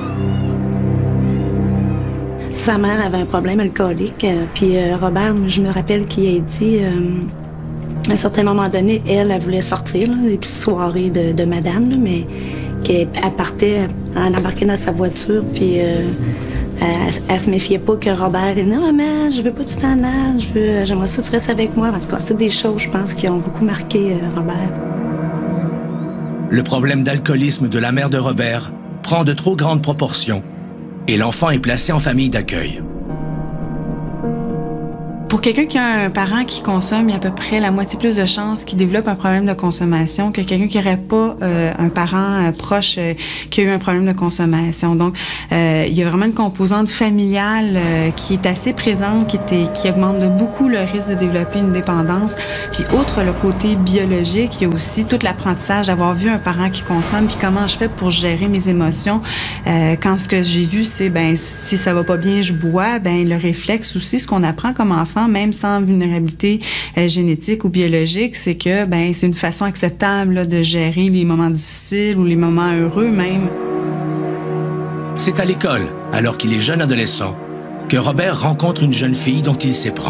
Sa mère avait un problème alcoolique, puis Robert, je me rappelle qu'il a dit, à un certain moment donné, elle voulait sortir, là, des petites soirées de madame, là, mais qu'elle partait, elle embarquait dans sa voiture, puis elle se méfiait pas que Robert ait dit « Non, maman, je veux pas que tu t'en ailles, j'aimerais ça que tu restes avec moi. » En tout cas, c'est toutes des choses, je pense, qui ont beaucoup marqué Robert. Le problème d'alcoolisme de la mère de Robert prend de trop grandes proportions et l'enfant est placé en famille d'accueil. Pour quelqu'un qui a un parent qui consomme, il y a à peu près la moitié plus de chances qu'il développe un problème de consommation que quelqu'un qui n'aurait pas un parent proche qui a eu un problème de consommation. Donc, il y a vraiment une composante familiale qui est assez présente, qui augmente de beaucoup le risque de développer une dépendance. Puis, outre le côté biologique, il y a aussi tout l'apprentissage d'avoir vu un parent qui consomme, puis comment je fais pour gérer mes émotions. Quand ce que j'ai vu, c'est, si ça va pas bien, je bois, le réflexe aussi, ce qu'on apprend comme enfant, même sans vulnérabilité génétique ou biologique, c'est que c'est une façon acceptable là, de gérer les moments difficiles ou les moments heureux même. C'est à l'école, alors qu'il est jeune adolescent, que Robert rencontre une jeune fille dont il s'éprend.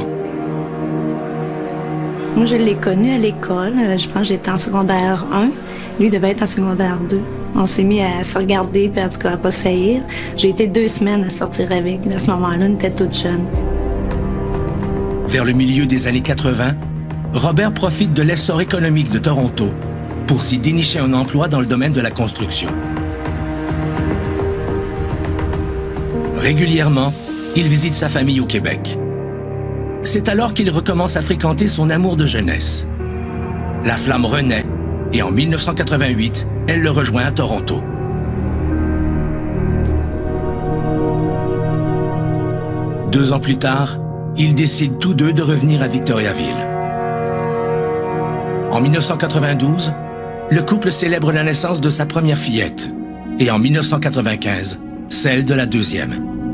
Moi, je l'ai connu à l'école. Je pense que j'étais en secondaire 1. Lui devait être en secondaire 2. On s'est mis à se regarder, puis en tout cas à pas saillir. J'ai été 2 semaines à sortir avec. À ce moment-là, on était toutes jeunes. Vers le milieu des années 80, Robert profite de l'essor économique de Toronto pour s'y dénicher un emploi dans le domaine de la construction. Régulièrement, il visite sa famille au Québec. C'est alors qu'il recommence à fréquenter son amour de jeunesse. La flamme renaît et en 1988, elle le rejoint à Toronto. Deux ans plus tard, ils décident tous deux de revenir à Victoriaville. En 1992, le couple célèbre la naissance de sa première fillette, et en 1995, celle de la deuxième.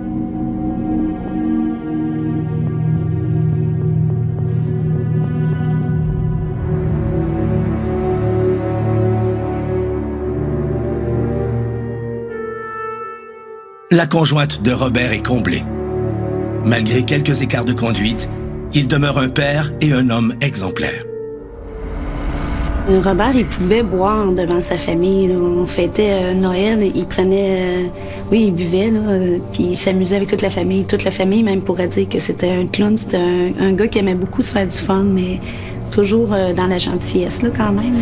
La conjointe de Robert est comblée. Malgré quelques écarts de conduite, il demeure un père et un homme exemplaires. Robert, il pouvait boire devant sa famille. Là. On fêtait Noël, il prenait... oui, il buvait, là, puis il s'amusait avec toute la famille. Toute la famille même pourrait dire que c'était un clown. C'était un gars qui aimait beaucoup se faire du fun, mais toujours dans la gentillesse, là, quand même.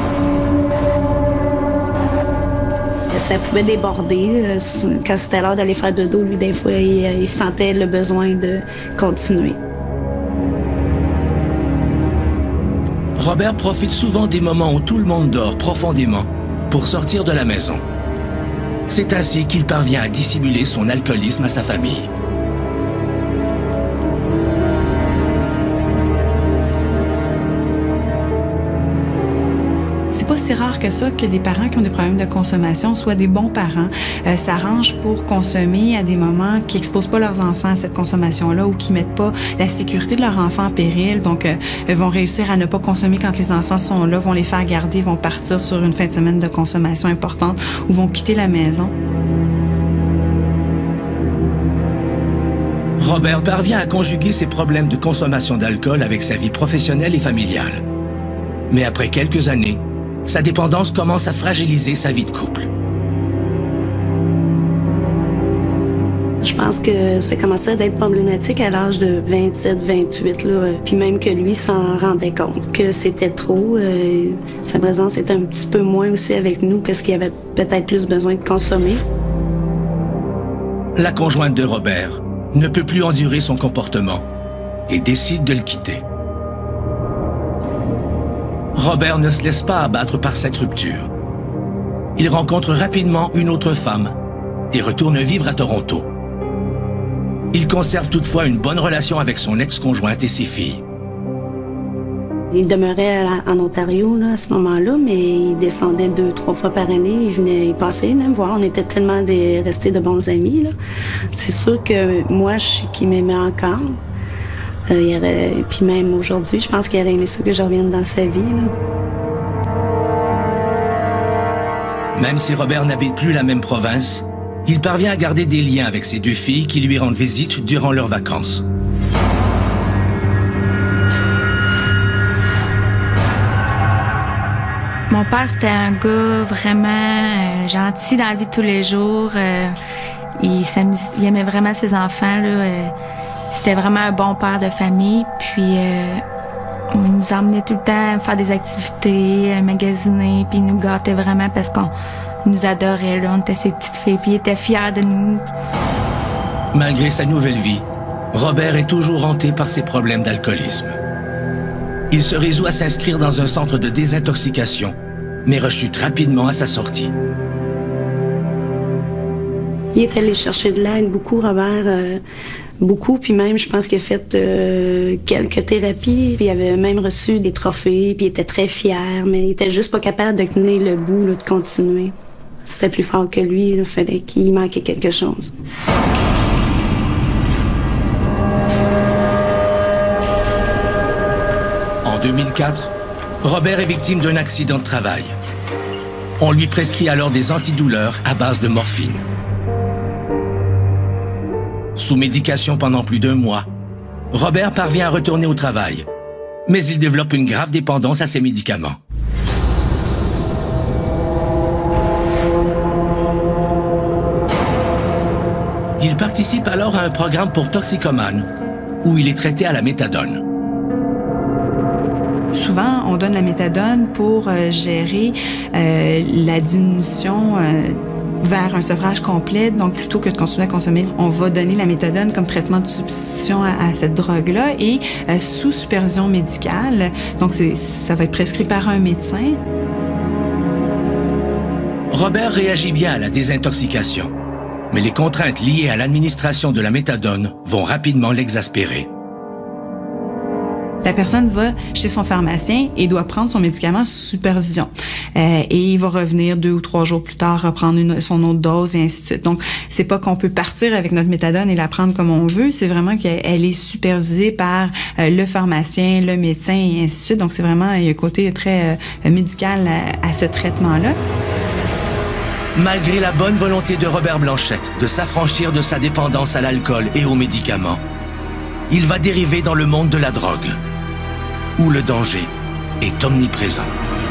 Ça pouvait déborder. Quand c'était l'heure d'aller faire dodo, lui, des fois, il sentait le besoin de continuer. Robert profite souvent des moments où tout le monde dort profondément pour sortir de la maison. C'est ainsi qu'il parvient à dissimuler son alcoolisme à sa famille. C'est pas si rare que ça que des parents qui ont des problèmes de consommation soient des bons parents, s'arrangent pour consommer à des moments qui exposent pas leurs enfants à cette consommation-là ou qui mettent pas la sécurité de leur enfant en péril. Donc, vont réussir à ne pas consommer quand les enfants sont là, vont les faire garder, vont partir sur une fin de semaine de consommation importante ou vont quitter la maison. Robert parvient à conjuguer ses problèmes de consommation d'alcool avec sa vie professionnelle et familiale. Mais après quelques années, sa dépendance commence à fragiliser sa vie de couple. Je pense que ça commençait à être problématique à l'âge de 27, 28, là. Puis même que lui s'en rendait compte que c'était trop. Sa présence était un petit peu moins aussi avec nous parce qu'il avait peut-être plus besoin de consommer. La conjointe de Robert ne peut plus endurer son comportement et décide de le quitter. Robert ne se laisse pas abattre par cette rupture. Il rencontre rapidement une autre femme et retourne vivre à Toronto. Il conserve toutefois une bonne relation avec son ex-conjointe et ses filles. Il demeurait en Ontario là, à ce moment-là, mais il descendait 2-3 fois par année. Il passait me voir. On était tellement restés de bons amis. C'est sûr que moi, je sais qu'il m'aimait encore. Puis même aujourd'hui, je pense qu'il aurait aimé ça que je revienne dans sa vie. Là. Même si Robert n'habite plus la même province, il parvient à garder des liens avec ses deux filles qui lui rendent visite durant leurs vacances. Mon père, c'était un gars vraiment gentil dans la vie de tous les jours. Il aimait vraiment ses enfants. Là, c'était vraiment un bon père de famille. Puis, il nous emmenait tout le temps faire des activités, magasiner. Puis, il nous gâtait vraiment parce qu'on nous adorait. Là. On était ses petites filles. Puis, il était fier de nous. Malgré sa nouvelle vie, Robert est toujours hanté par ses problèmes d'alcoolisme. Il se résout à s'inscrire dans un centre de désintoxication, mais rechute rapidement à sa sortie. Il est allé chercher de l'aide beaucoup, Robert, beaucoup. Puis même, je pense qu'il a fait quelques thérapies. Puis il avait même reçu des trophées, puis il était très fier, mais il était juste pas capable de tenir le bout, là, de continuer. C'était plus fort que lui, il fallait qu'il manquait quelque chose. En 2004, Robert est victime d'un accident de travail. On lui prescrit alors des antidouleurs à base de morphine. Sous médication pendant plus d'1 mois, Robert parvient à retourner au travail, mais il développe une grave dépendance à ses médicaments. Il participe alors à un programme pour toxicomanes, où il est traité à la méthadone. Souvent, on donne la méthadone pour gérer la diminution vers un sevrage complet. Donc, plutôt que de continuer à consommer, on va donner la méthadone comme traitement de substitution à cette drogue-là et sous supervision médicale. Donc, ça va être prescrit par un médecin. Robert réagit bien à la désintoxication, mais les contraintes liées à l'administration de la méthadone vont rapidement l'exaspérer. la personne va chez son pharmacien et doit prendre son médicament sous supervision. Et il va revenir 2 ou 3 jours plus tard, reprendre son autre dose et ainsi de suite. Donc, c'est pas qu'on peut partir avec notre méthadone et la prendre comme on veut, c'est vraiment qu'elle est supervisée par le pharmacien, le médecin et ainsi de suite. Donc, c'est vraiment, il y a un côté très médical à ce traitement-là. Malgré la bonne volonté de Robert Blanchette de s'affranchir de sa dépendance à l'alcool et aux médicaments, il va dériver dans le monde de la drogue, où le danger est omniprésent.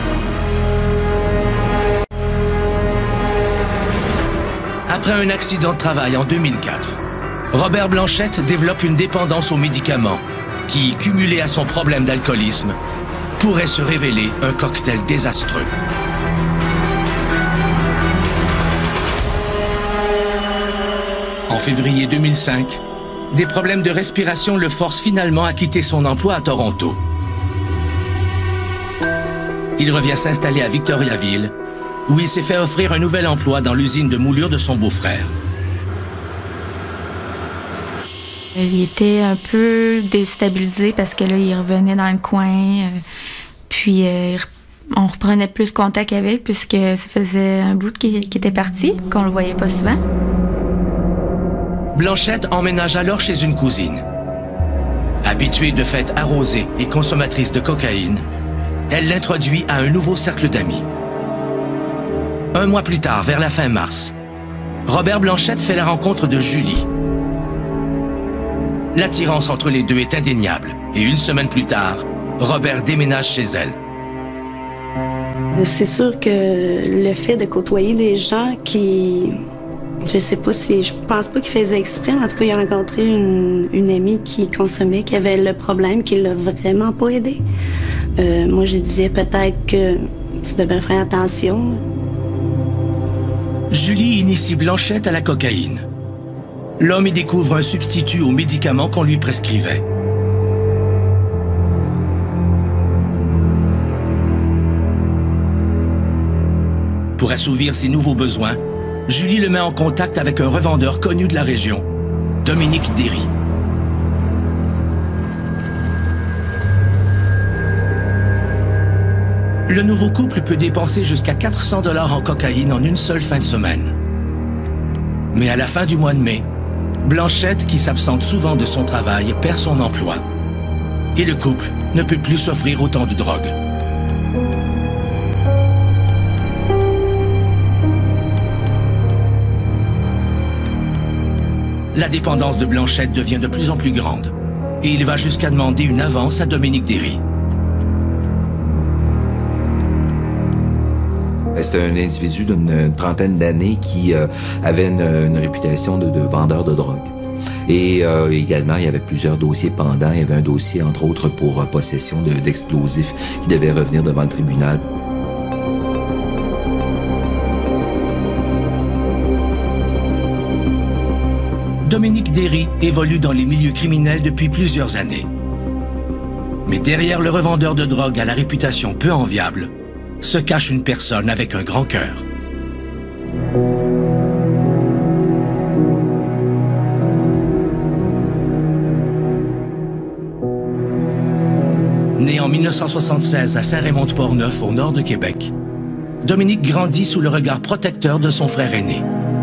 Après un accident de travail en 2004, Robert Blanchette développe une dépendance aux médicaments qui, cumulée à son problème d'alcoolisme, pourrait se révéler un cocktail désastreux. En février 2005, des problèmes de respiration le forcent finalement à quitter son emploi à Toronto. Il revient s'installer à Victoriaville, où il s'est fait offrir un nouvel emploi dans l'usine de moulure de son beau-frère. Il était un peu déstabilisé parce que là, il revenait dans le coin, puis on reprenait plus contact avec puisque ça faisait un bout qu'il était parti, qu'on le voyait pas souvent. Blanchette emménage alors chez une cousine. Habituée de fêtes arrosées et consommatrice de cocaïne, elle l'introduit à un nouveau cercle d'amis. Un mois plus tard, vers la fin mars, Robert Blanchette fait la rencontre de Julie. L'attirance entre les deux est indéniable et une semaine plus tard, Robert déménage chez elle. C'est sûr que le fait de côtoyer des gens qui... Je sais pas si... Je pense pas qu'il faisait exprès, mais en tout cas, il a rencontré une amie qui consommait, qui avait le problème, qui l'a vraiment pas aidé. Moi, je disais peut-être que tu devrais faire attention. Julie initie Blanchette à la cocaïne. L'homme y découvre un substitut aux médicaments qu'on lui prescrivait. Pour assouvir ses nouveaux besoins, Julie le met en contact avec un revendeur connu de la région, Dominique Derry. Le nouveau couple peut dépenser jusqu'à 400 $ en cocaïne en une seule fin de semaine. Mais à la fin du mois de mai, Blanchette, qui s'absente souvent de son travail, perd son emploi. Et le couple ne peut plus s'offrir autant de drogue. La dépendance de Blanchette devient de plus en plus grande et il va jusqu'à demander une avance à Dominique Derry. C'était un individu d'une trentaine d'années qui avait une réputation de vendeur de drogue. Et également, il y avait plusieurs dossiers pendants. Il y avait un dossier, entre autres, pour possession d'explosifs qui devait revenir devant le tribunal. Dominique Derry évolue dans les milieux criminels depuis plusieurs années. Mais derrière le revendeur de drogue à la réputation peu enviable, se cache une personne avec un grand cœur. Né en 1976 à Saint-Raymond-de-Portneuf, au nord de Québec, Dominique grandit sous le regard protecteur de son frère aîné.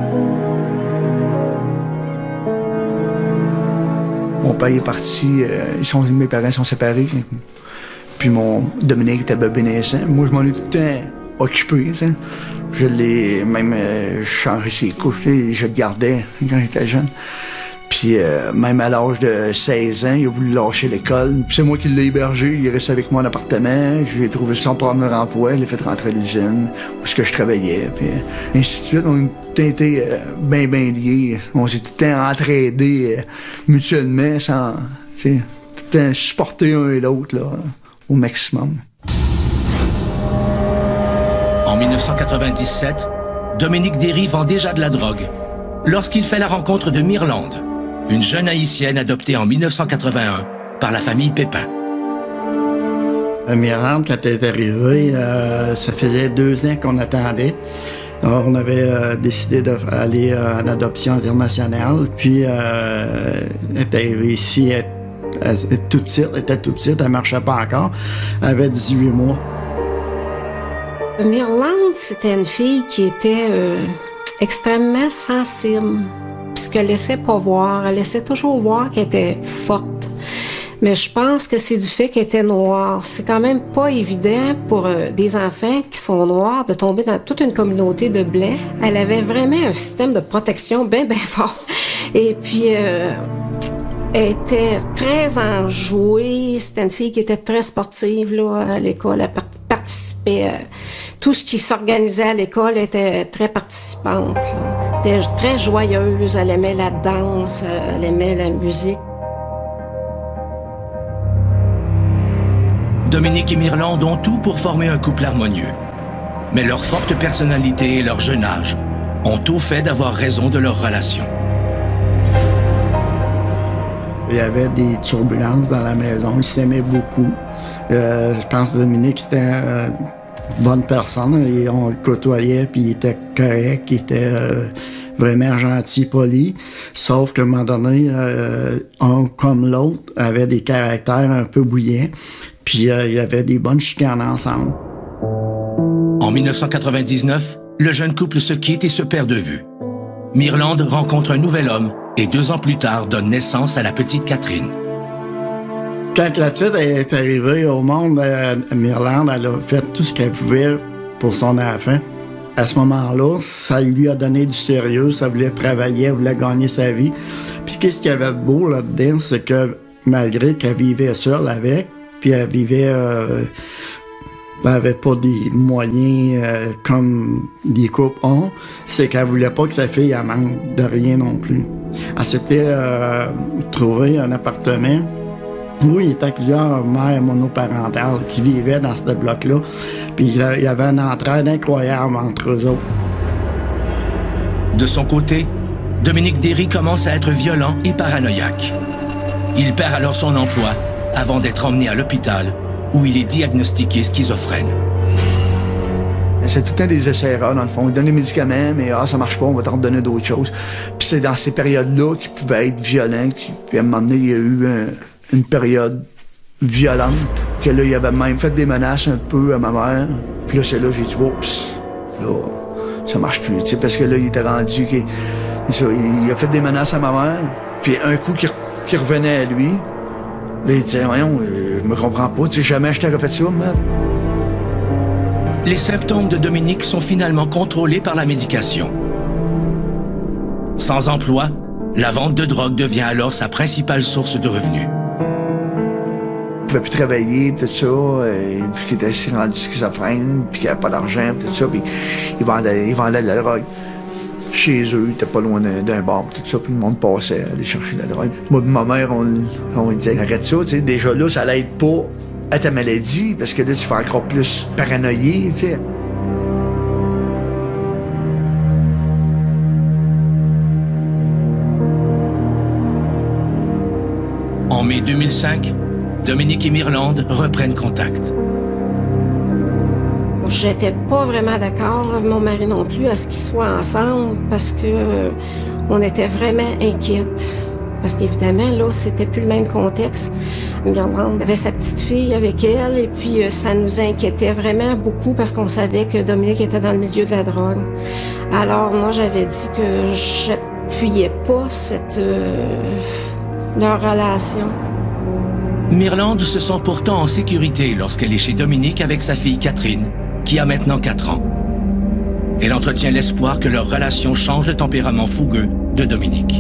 Mon père est parti, mes parents sont séparés. Puis Dominique était bébé naissant. Moi, je m'en ai tout le temps occupé. T'sais. Je l'ai même changé ses couches, je le gardais quand j'étais jeune. Puis même à l'âge de 16 ans, il a voulu lâcher l'école. Puis c'est moi qui l'ai hébergé, il est resté avec moi en appartement. Je lui ai trouvé son premier emploi, il l'a fait rentrer à l'usine où je travaillais. Puis ainsi de suite, on a tout été bien liés. On s'est tout le temps entraidés mutuellement, sans, tout le temps supporter un et l'autre au maximum. En 1997, Dominique Derry vend déjà de la drogue lorsqu'il fait la rencontre de Myrlande, une jeune haïtienne adoptée en 1981 par la famille Pépin. Myrlande, quand elle est arrivée, ça faisait 2 ans qu'on attendait. Alors, on avait décidé d'aller en adoption internationale. Puis, elle est arrivée ici, elle est Elle était toute petite, elle marchait pas encore. Elle avait 18 mois. Myrlande, c'était une fille qui était extrêmement sensible. Puis ce qu'elle laissait pas voir, elle laissait toujours voir qu'elle était forte. Mais je pense que c'est du fait qu'elle était noire. C'est quand même pas évident pour des enfants qui sont noirs de tomber dans toute une communauté de blancs. Elle avait vraiment un système de protection bien fort. Et puis, elle était très enjouée. C'était une fille qui était très sportive là, à l'école. Elle participait à tout ce qui s'organisait à l'école. Elle était très participante. Là. Elle était très joyeuse. Elle aimait la danse, elle aimait la musique. Dominique et Myrlande ont tout pour former un couple harmonieux. Mais leur forte personnalité et leur jeune âge ont tout fait d'avoir raison de leur relation. Il y avait des turbulences dans la maison. Ils s'aimaient beaucoup. Je pense que Dominique, c'était une bonne personne. Et on le côtoyait, puis il était correct, il était vraiment gentil, poli. Sauf qu'à un moment donné, un comme l'autre avait des caractères un peu bouillants. Puis il y avait des bonnes chicanes ensemble. En 1999, le jeune couple se quitte et se perd de vue. Myrlande rencontre un nouvel homme et 2 ans plus tard donne naissance à la petite Catherine. Quand la petite est arrivée au monde, Myrlande, elle a fait tout ce qu'elle pouvait pour son enfant. À ce moment-là, ça lui a donné du sérieux, ça voulait travailler, elle voulait gagner sa vie. Puis qu'est-ce qu'il y avait de beau là-dedans, c'est que malgré qu'elle vivait seule avec, puis elle vivait... elle n'avait pas des moyens comme des couples ont, c'est qu'elle voulait pas que sa fille elle manque de rien non plus. Elle s'était trouvé un appartement où il y était plusieurs mères monoparentales qui vivaient dans ce bloc-là. Puis il y avait une entraide incroyable entre eux autres. De son côté, Dominique Derry commence à être violent et paranoïaque. Il perd alors son emploi avant d'être emmené à l'hôpital où il est diagnostiqué schizophrène. C'est tout le temps des essais-erreurs, dans le fond. Ils donnent des médicaments, mais ça marche pas, on va t'en donner d'autres choses. Puis c'est dans ces périodes-là qu'il pouvait être violent. Puis à un moment donné, il y a eu une période violente, que là, il avait même fait des menaces un peu à ma mère. Puis là, c'est là, j'ai dit, oups, là, ça marche plus. Tu sais, parce que là, il était rendu il a fait des menaces à ma mère. Puis un coup qui revenait à lui, là, il disait, voyons, je me comprends pas, tu sais, jamais je t'aurais fait ça, merde. Les symptômes de Dominique sont finalement contrôlés par la médication. Sans emploi, la vente de drogue devient alors sa principale source de revenus. Il pouvait plus travailler, tout ça, puis qu'il était rendu schizophrène, puis qu'il n'avait pas d'argent, tout ça, puis il vendait de la drogue. Chez eux, il était pas loin d'un bar, tout ça, puis le monde passait à aller chercher de la drogue. Moi et ma mère, on disait, arrête ça, tu sais, déjà là, ça l'aide pas à ta maladie, parce que là, tu fais encore plus paranoïer, tu sais. En mai 2005, Dominique et Myrlande reprennent contact. J'étais pas vraiment d'accord, mon mari non plus, à ce qu'ils soient ensemble, parce que on était vraiment inquiètes. Parce qu'évidemment, là, c'était plus le même contexte. Myrlande avait sa petite fille avec elle, et puis ça nous inquiétait vraiment beaucoup parce qu'on savait que Dominique était dans le milieu de la drogue. Alors moi, j'avais dit que j'appuyais pas leur relation. Myrlande se sent pourtant en sécurité lorsqu'elle est chez Dominique avec sa fille Catherine, qui a maintenant 4 ans. Elle entretient l'espoir que leur relation change le tempérament fougueux de Dominique.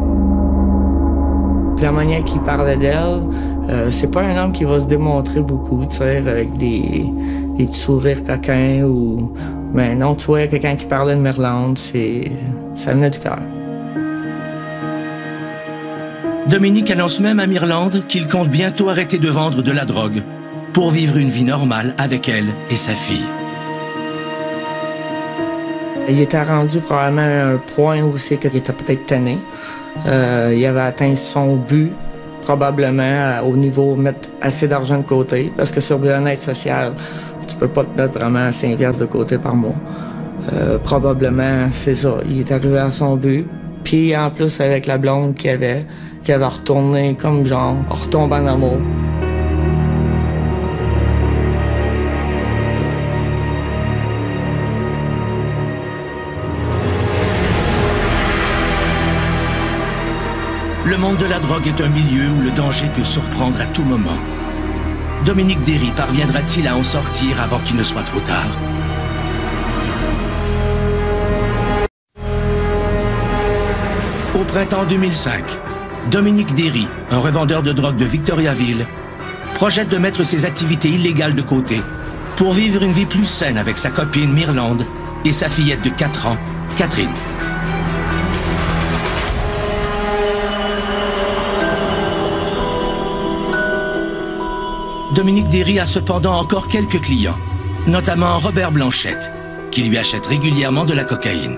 La manière qu'il parlait d'elle, c'est pas un homme qui va se démontrer beaucoup, tu sais, avec des petits sourires coquins ou... Mais non, tu vois, quelqu'un qui parlait de Myrlande, ça venait du cœur. Dominique annonce même à Myrlande qu'il compte bientôt arrêter de vendre de la drogue pour vivre une vie normale avec elle et sa fille. Il était rendu probablement à un point où c'est qu'il était peut-être tanné. Il avait atteint son but, probablement au niveau de mettre assez d'argent de côté, parce que sur bien-être social, tu peux pas te mettre vraiment 5 piastres de côté par mois. Probablement, c'est ça. Il est arrivé à son but. Puis en plus, avec la blonde qu'il avait, qu'elle va retourner comme genre, on retombe en amour. Le monde de la drogue est un milieu où le danger peut surprendre à tout moment. Dominique Derry parviendra-t-il à en sortir avant qu'il ne soit trop tard? Au printemps 2005, Dominique Derry, un revendeur de drogue de Victoriaville, projette de mettre ses activités illégales de côté pour vivre une vie plus saine avec sa copine Myrlande et sa fillette de 4 ans, Catherine. Dominique Derry a cependant encore quelques clients, notamment Robert Blanchette, qui lui achète régulièrement de la cocaïne.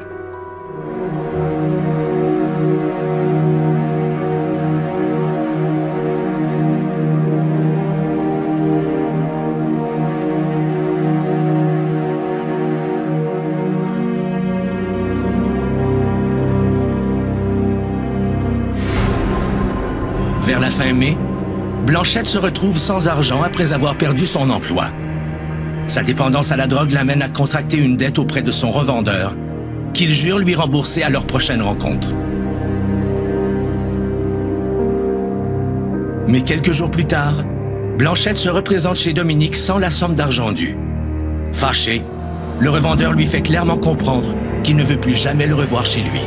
Vers la fin mai, Blanchette se retrouve sans argent après avoir perdu son emploi. Sa dépendance à la drogue l'amène à contracter une dette auprès de son revendeur, qu'il jure lui rembourser à leur prochaine rencontre. Mais quelques jours plus tard, Blanchette se représente chez Dominique sans la somme d'argent due. Fâché, le revendeur lui fait clairement comprendre qu'il ne veut plus jamais le revoir chez lui.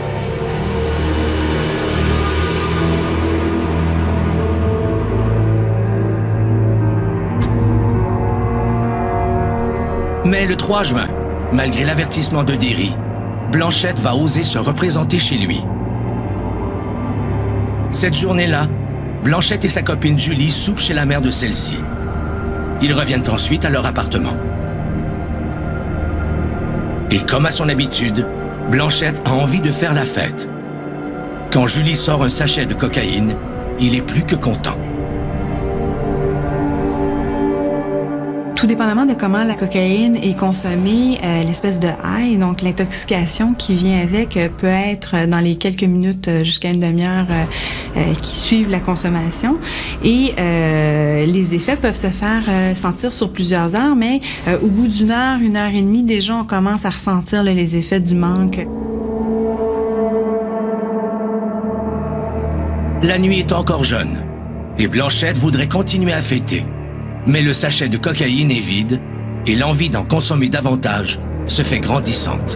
Mais le 3 juin, malgré l'avertissement de Derry, Blanchette va oser se représenter chez lui. Cette journée-là, Blanchette et sa copine Julie soupent chez la mère de celle-ci. Ils reviennent ensuite à leur appartement. Et comme à son habitude, Blanchette a envie de faire la fête. Quand Julie sort un sachet de cocaïne, il est plus que content. Tout dépendamment de comment la cocaïne est consommée, l'espèce de high, donc l'intoxication qui vient avec, peut être dans les quelques minutes jusqu'à une demi-heure qui suivent la consommation. Et les effets peuvent se faire sentir sur plusieurs heures, mais au bout d'une heure et demie, déjà, on commence à ressentir les effets du manque. La nuit est encore jeune et Blanchette voudrait continuer à fêter. Mais le sachet de cocaïne est vide et l'envie d'en consommer davantage se fait grandissante.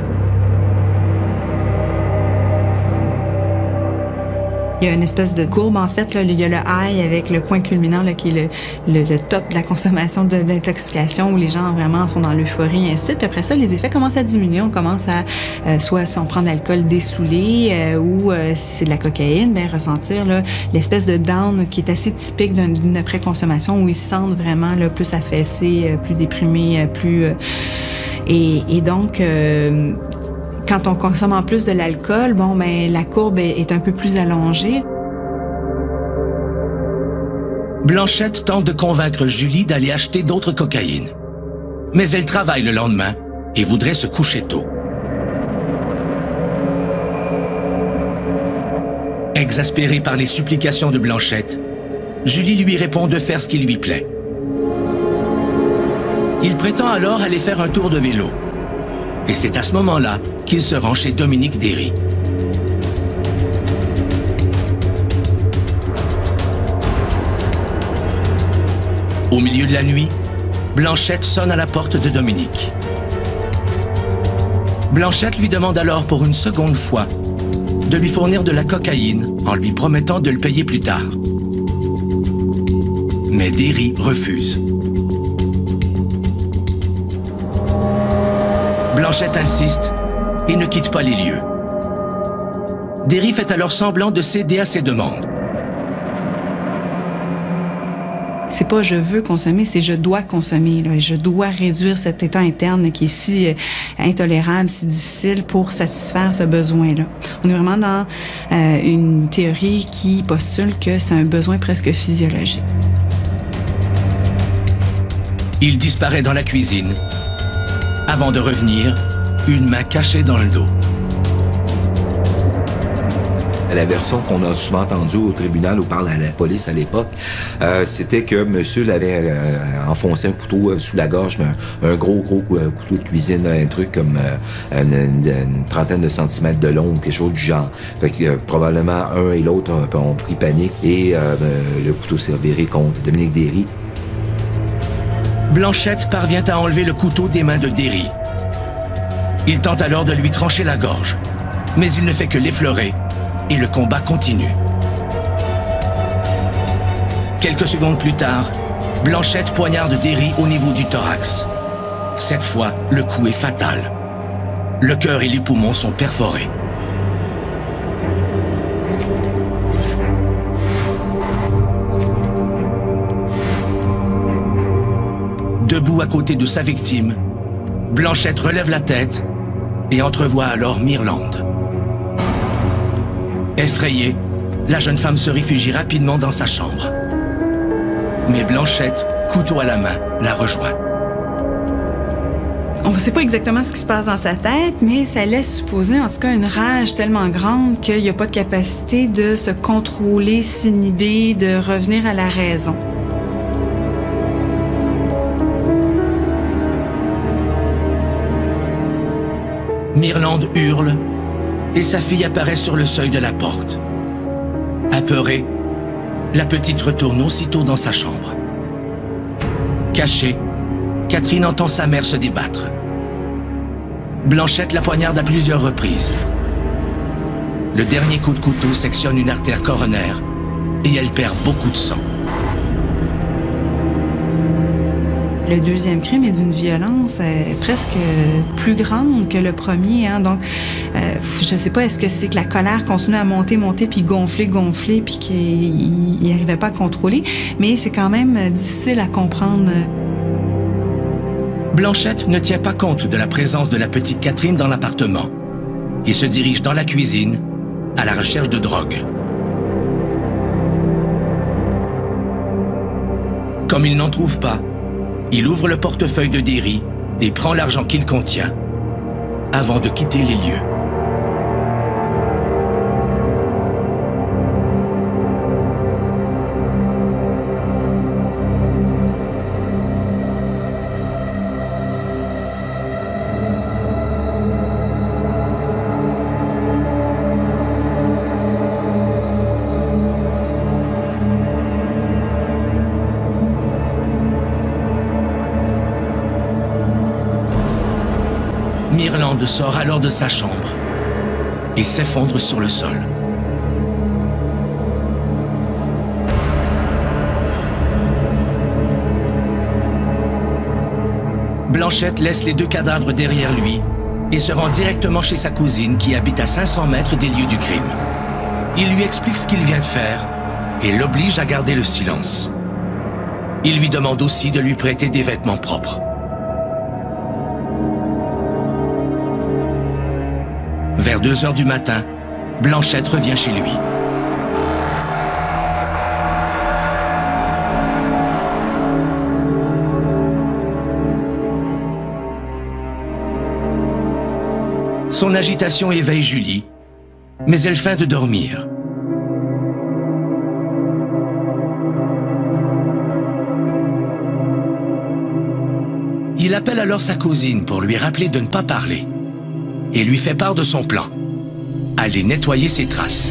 Il y a une espèce de courbe, en fait. Là, il y a le high avec le point culminant là, qui est le top de la consommation d'intoxication où les gens vraiment sont dans l'euphorie et ainsi de suite. Puis après ça, les effets commencent à diminuer. On commence à, soit si on prend de l'alcool dessoulé ou si c'est de la cocaïne, bien, ressentir l'espèce de down qui est assez typique d'une après-consommation où ils se sentent vraiment là, plus affaissés, plus déprimés, plus... Et donc... quand on consomme en plus de l'alcool, bon, ben, la courbe est un peu plus allongée. Blanchette tente de convaincre Julie d'aller acheter d'autres cocaïnes. Mais elle travaille le lendemain et voudrait se coucher tôt. Exaspérée par les supplications de Blanchette, Julie lui répond de faire ce qui lui plaît. Il prétend alors aller faire un tour de vélo. Et c'est à ce moment-là qu'il se rend chez Dominique Derry. Au milieu de la nuit, Blanchette sonne à la porte de Dominique. Blanchette lui demande alors pour une seconde fois de lui fournir de la cocaïne en lui promettant de le payer plus tard. Mais Derry refuse. Blanchette insiste et ne quitte pas les lieux. Derry fait alors semblant de céder à ses demandes. C'est pas je veux consommer, c'est je dois consommer. Là. Je dois réduire cet état interne qui est si intolérable, si difficile pour satisfaire ce besoin-là. On est vraiment dans une théorie qui postule que c'est un besoin presque physiologique. Il disparaît dans la cuisine. Avant de revenir, une main cachée dans le dos. La version qu'on a souvent entendue au tribunal ou par la police à l'époque, c'était que monsieur l'avait enfoncé un couteau sous la gorge, mais un gros couteau de cuisine, un truc comme une trentaine de centimètres de long ou quelque chose du genre. Fait que probablement un et l'autre ont pris panique et le couteau s'est reviré contre Dominique Derry. Blanchette parvient à enlever le couteau des mains de Derry. Il tente alors de lui trancher la gorge, mais il ne fait que l'effleurer et le combat continue. Quelques secondes plus tard, Blanchette poignarde Derry au niveau du thorax. Cette fois, le coup est fatal. Le cœur et les poumons sont perforés. Debout à côté de sa victime, Blanchette relève la tête et entrevoit alors Mirlande. Effrayée, la jeune femme se réfugie rapidement dans sa chambre. Mais Blanchette, couteau à la main, la rejoint. On ne sait pas exactement ce qui se passe dans sa tête, mais ça laisse supposer en tout cas une rage tellement grande qu'il n'y a pas de capacité de se contrôler, s'inhiber, de revenir à la raison. Mirlande hurle et sa fille apparaît sur le seuil de la porte. Apeurée, la petite retourne aussitôt dans sa chambre. Cachée, Catherine entend sa mère se débattre. Blanchette la poignarde à plusieurs reprises. Le dernier coup de couteau sectionne une artère coronaire et elle perd beaucoup de sang. Le deuxième crime est d'une violence presque plus grande que le premier. Hein? Donc, je ne sais pas, est-ce que c'est que la colère continue à monter, puis gonfler, puis qu'il n'arrivait pas à contrôler, mais c'est quand même difficile à comprendre. Blanchette ne tient pas compte de la présence de la petite Catherine dans l'appartement et se dirige dans la cuisine à la recherche de drogue. Comme il n'en trouve pas, il ouvre le portefeuille de Derry et prend l'argent qu'il contient avant de quitter les lieux. Mirlande sort alors de sa chambre et s'effondre sur le sol. Blanchette laisse les deux cadavres derrière lui et se rend directement chez sa cousine qui habite à 500 mètres des lieux du crime. Il lui explique ce qu'il vient de faire et l'oblige à garder le silence. Il lui demande aussi de lui prêter des vêtements propres. Vers 2 h du matin, Blanchette revient chez lui. Son agitation éveille Julie, mais elle feint de dormir. Il appelle alors sa cousine pour lui rappeler de ne pas parler et lui fait part de son plan, aller nettoyer ses traces.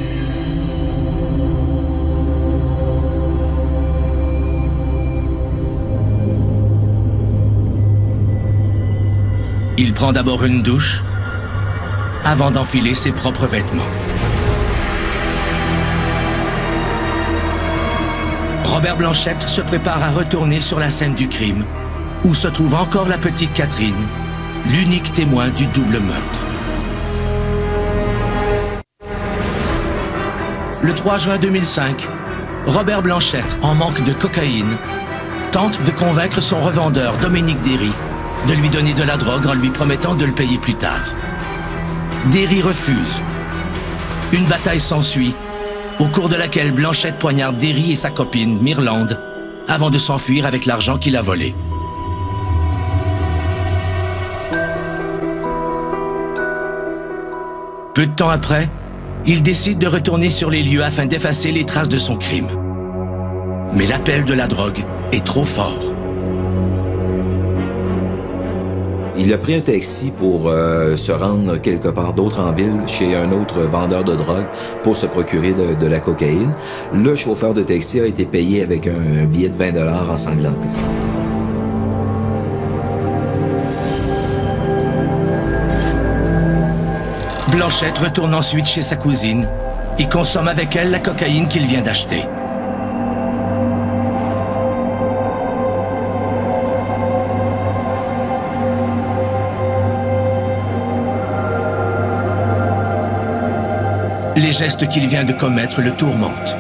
Il prend d'abord une douche avant d'enfiler ses propres vêtements. Robert Blanchette se prépare à retourner sur la scène du crime, où se trouve encore la petite Catherine, l'unique témoin du double meurtre. Le 3 juin 2005, Robert Blanchette, en manque de cocaïne, tente de convaincre son revendeur Dominique Derry de lui donner de la drogue en lui promettant de le payer plus tard. Derry refuse. Une bataille s'ensuit, au cours de laquelle Blanchette poignarde Derry et sa copine, Mirlande, avant de s'enfuir avec l'argent qu'il a volé. Peu de temps après, il décide de retourner sur les lieux afin d'effacer les traces de son crime. Mais l'appel de la drogue est trop fort. Il a pris un taxi pour se rendre quelque part d'autre en ville chez un autre vendeur de drogue pour se procurer de la cocaïne. Le chauffeur de taxi a été payé avec un billet de 20 $ ensanglanté. Blanchette retourne ensuite chez sa cousine et consomme avec elle la cocaïne qu'il vient d'acheter. Les gestes qu'il vient de commettre le tourmentent.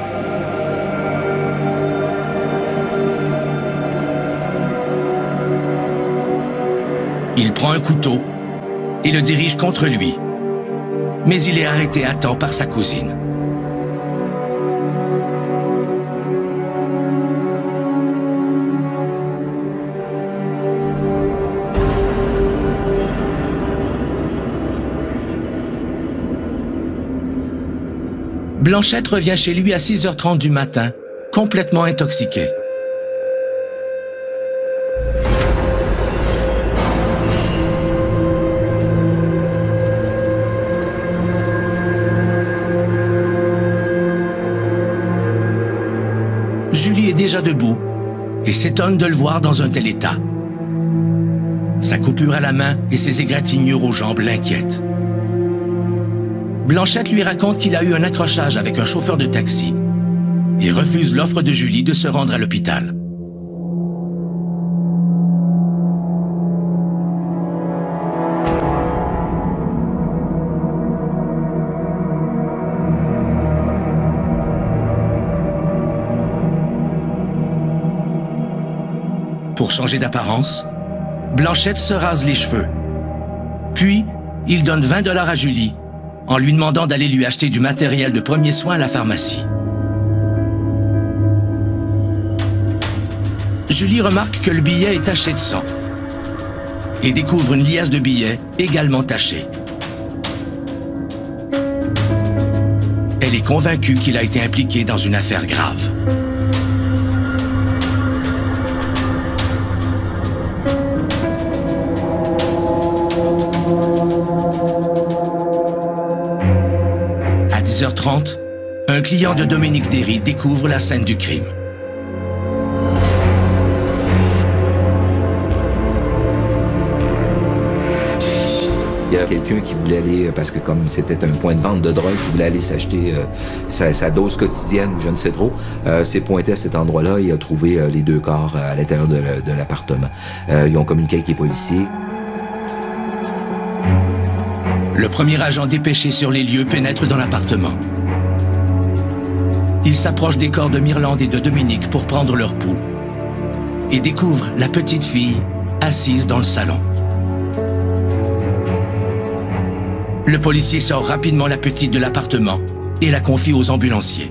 Il prend un couteau et le dirige contre lui. Mais il est arrêté à temps par sa cousine. Blanchette revient chez lui à 6h30 du matin, complètement intoxiquée. Julie est déjà debout et s'étonne de le voir dans un tel état. Sa coupure à la main et ses égratignures aux jambes l'inquiètent. Blanchette lui raconte qu'il a eu un accrochage avec un chauffeur de taxi et refuse l'offre de Julie de se rendre à l'hôpital. Pour changer d'apparence, Blanchette se rase les cheveux. Puis, il donne 20 $ à Julie en lui demandant d'aller lui acheter du matériel de premiers soins à la pharmacie. Julie remarque que le billet est taché de sang et découvre une liasse de billets également tachée. Elle est convaincue qu'il a été impliqué dans une affaire grave. À 10h30, un client de Dominique Derry découvre la scène du crime. Il y a quelqu'un qui voulait aller, parce que comme c'était un point de vente de drogue, qui voulait aller s'acheter sa dose quotidienne, je ne sais trop, s'est pointé à cet endroit-là et a trouvé les deux corps à l'intérieur de l'appartement. Ils ont communiqué avec les policiers. Le premier agent dépêché sur les lieux pénètre dans l'appartement. Il s'approche des corps de Myrlande et de Dominique pour prendre leur pouls et découvre la petite fille assise dans le salon. Le policier sort rapidement la petite de l'appartement et la confie aux ambulanciers.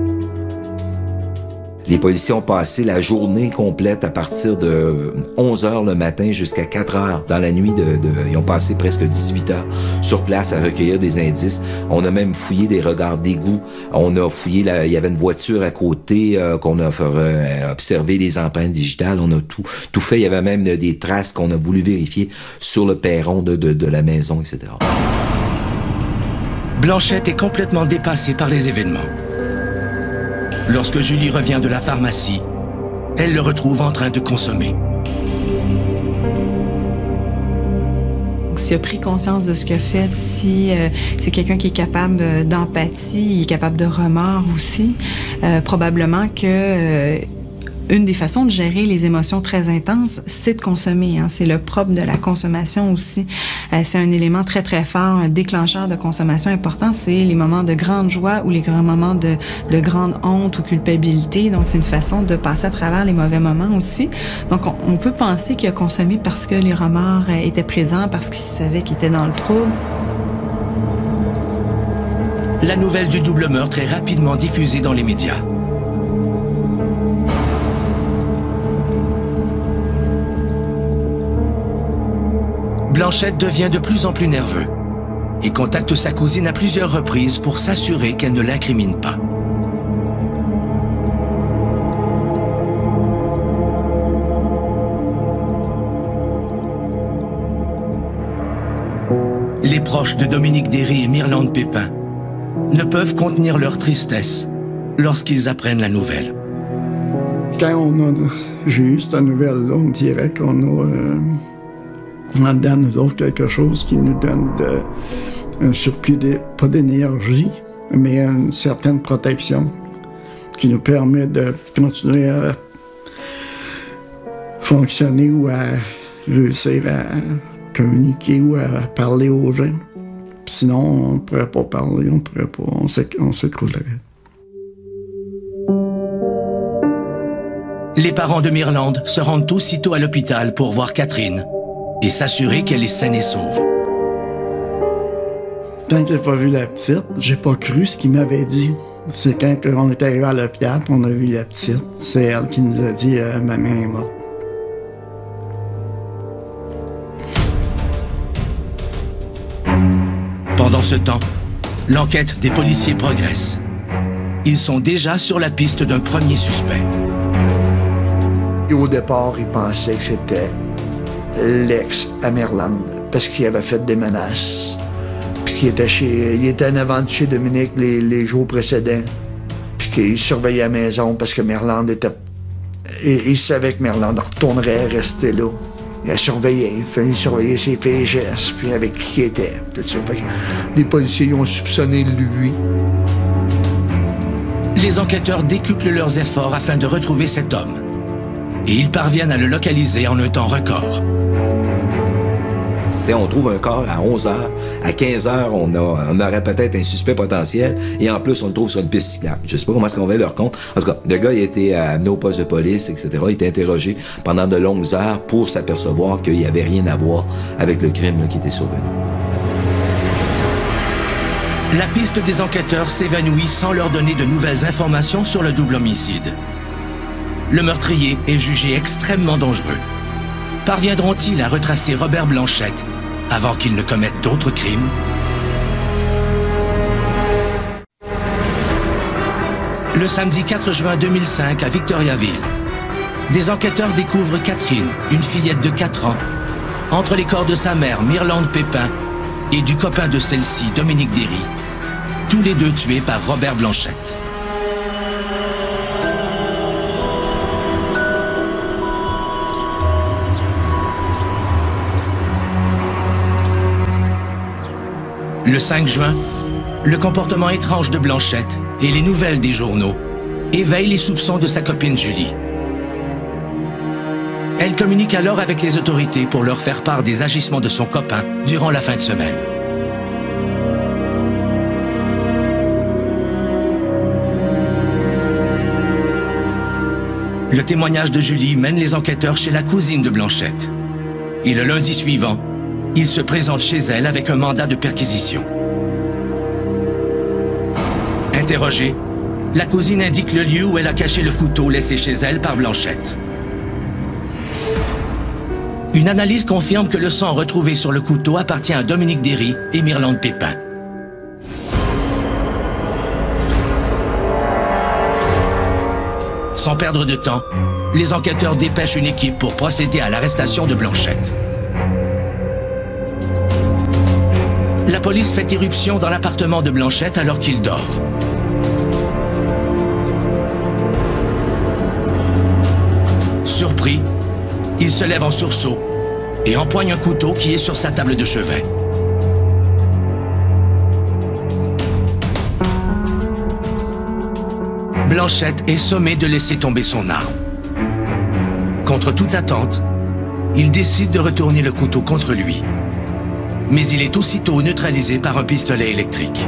Les policiers ont passé la journée complète à partir de 11h le matin jusqu'à 4h dans la nuit. Ils ont passé presque 18 heures sur place à recueillir des indices. On a même fouillé des regards d'égout. On a fouillé, il y avait une voiture à côté qu'on a observé les empreintes digitales. On a tout fait. Il y avait même des traces qu'on a voulu vérifier sur le perron de la maison, etc. Blanchette est complètement dépassée par les événements. Lorsque Julie revient de la pharmacie, elle le retrouve en train de consommer. S'il a pris conscience de ce qu'il a fait, si c'est quelqu'un qui est capable d'empathie, il est capable de remords aussi, probablement que une des façons de gérer les émotions très intenses, c'est de consommer. C'est le propre de la consommation aussi. C'est un élément très, très fort, un déclencheur de consommation important. C'est les moments de grande joie ou les grands moments de grande honte ou culpabilité. Donc, c'est une façon de passer à travers les mauvais moments aussi. Donc, on peut penser qu'il a consommé parce que les remords étaient présents, parce qu'il savait qu'il était dans le trouble. La nouvelle du double meurtre est rapidement diffusée dans les médias. Blanchette devient de plus en plus nerveux. et contacte sa cousine à plusieurs reprises pour s'assurer qu'elle ne l'incrimine pas. Les proches de Dominique Derry et Myrlande Pépin ne peuvent contenir leur tristesse lorsqu'ils apprennent la nouvelle. Quand j'ai eu cette nouvelle-là, on dirait qu'on a en dedans nous autres quelque chose qui nous donne un surplus, pas d'énergie, mais une certaine protection qui nous permet de continuer à fonctionner ou à réussir à communiquer ou à parler aux gens. Sinon, on ne pourrait pas parler, on s'écroulerait. Les parents de Myrlande se rendent aussitôt à l'hôpital pour voir Catherine et s'assurer qu'elle est saine et sauve. Tant que j'ai pas vu la petite, j'ai pas cru ce qu'il m'avait dit. C'est quand on est arrivé à l'hôpital on a vu la petite, c'est elle qui nous a dit « ma main est morte ». Pendant ce temps, l'enquête des policiers progresse. Ils sont déjà sur la piste d'un premier suspect. Et au départ, ils pensaient que c'était l'ex à Myrlande, parce qu'il avait fait des menaces. Puis il était en avant de chez Dominique les jours précédents. Puis qu'il surveillait la maison parce que Myrlande était... Et il savait que Myrlande retournerait rester là. Il surveillait ses faits et gestes, puis avec qui il était. Tout ça. Les policiers ont soupçonné lui. Les enquêteurs décuplent leurs efforts afin de retrouver cet homme. Et ils parviennent à le localiser en un temps record. On trouve un corps à 11h. À 15h, on aurait peut-être un suspect potentiel. Et en plus, on le trouve sur une piste cyclable. Je ne sais pas comment est-ce qu'on va leur compte. En tout cas, le gars, il a été amené au poste de police, etc. Il a été interrogé pendant de longues heures pour s'apercevoir qu'il n'y avait rien à voir avec le crime qui était survenu. La piste des enquêteurs s'évanouit sans leur donner de nouvelles informations sur le double homicide. Le meurtrier est jugé extrêmement dangereux. Parviendront-ils à retracer Robert Blanchette avant qu'il ne commette d'autres crimes? Le samedi 4 juin 2005, à Victoriaville, des enquêteurs découvrent Catherine, une fillette de 4 ans, entre les corps de sa mère, Myrlande Pépin, et du copain de celle-ci, Dominique Derry, tous les deux tués par Robert Blanchette. Le 5 juin, le comportement étrange de Blanchette et les nouvelles des journaux éveillent les soupçons de sa copine Julie. Elle communique alors avec les autorités pour leur faire part des agissements de son copain durant la fin de semaine. Le témoignage de Julie mène les enquêteurs chez la cousine de Blanchette. Et le lundi suivant, il se présente chez elle avec un mandat de perquisition. Interrogée, la cousine indique le lieu où elle a caché le couteau laissé chez elle par Blanchette. Une analyse confirme que le sang retrouvé sur le couteau appartient à Dominique Derry et Myrlande Pépin. Sans perdre de temps, les enquêteurs dépêchent une équipe pour procéder à l'arrestation de Blanchette. La police fait irruption dans l'appartement de Blanchette alors qu'il dort. Surpris, il se lève en sursaut et empoigne un couteau qui est sur sa table de chevet. Blanchette est sommée de laisser tomber son arme. Contre toute attente, il décide de retourner le couteau contre lui. Mais il est aussitôt neutralisé par un pistolet électrique.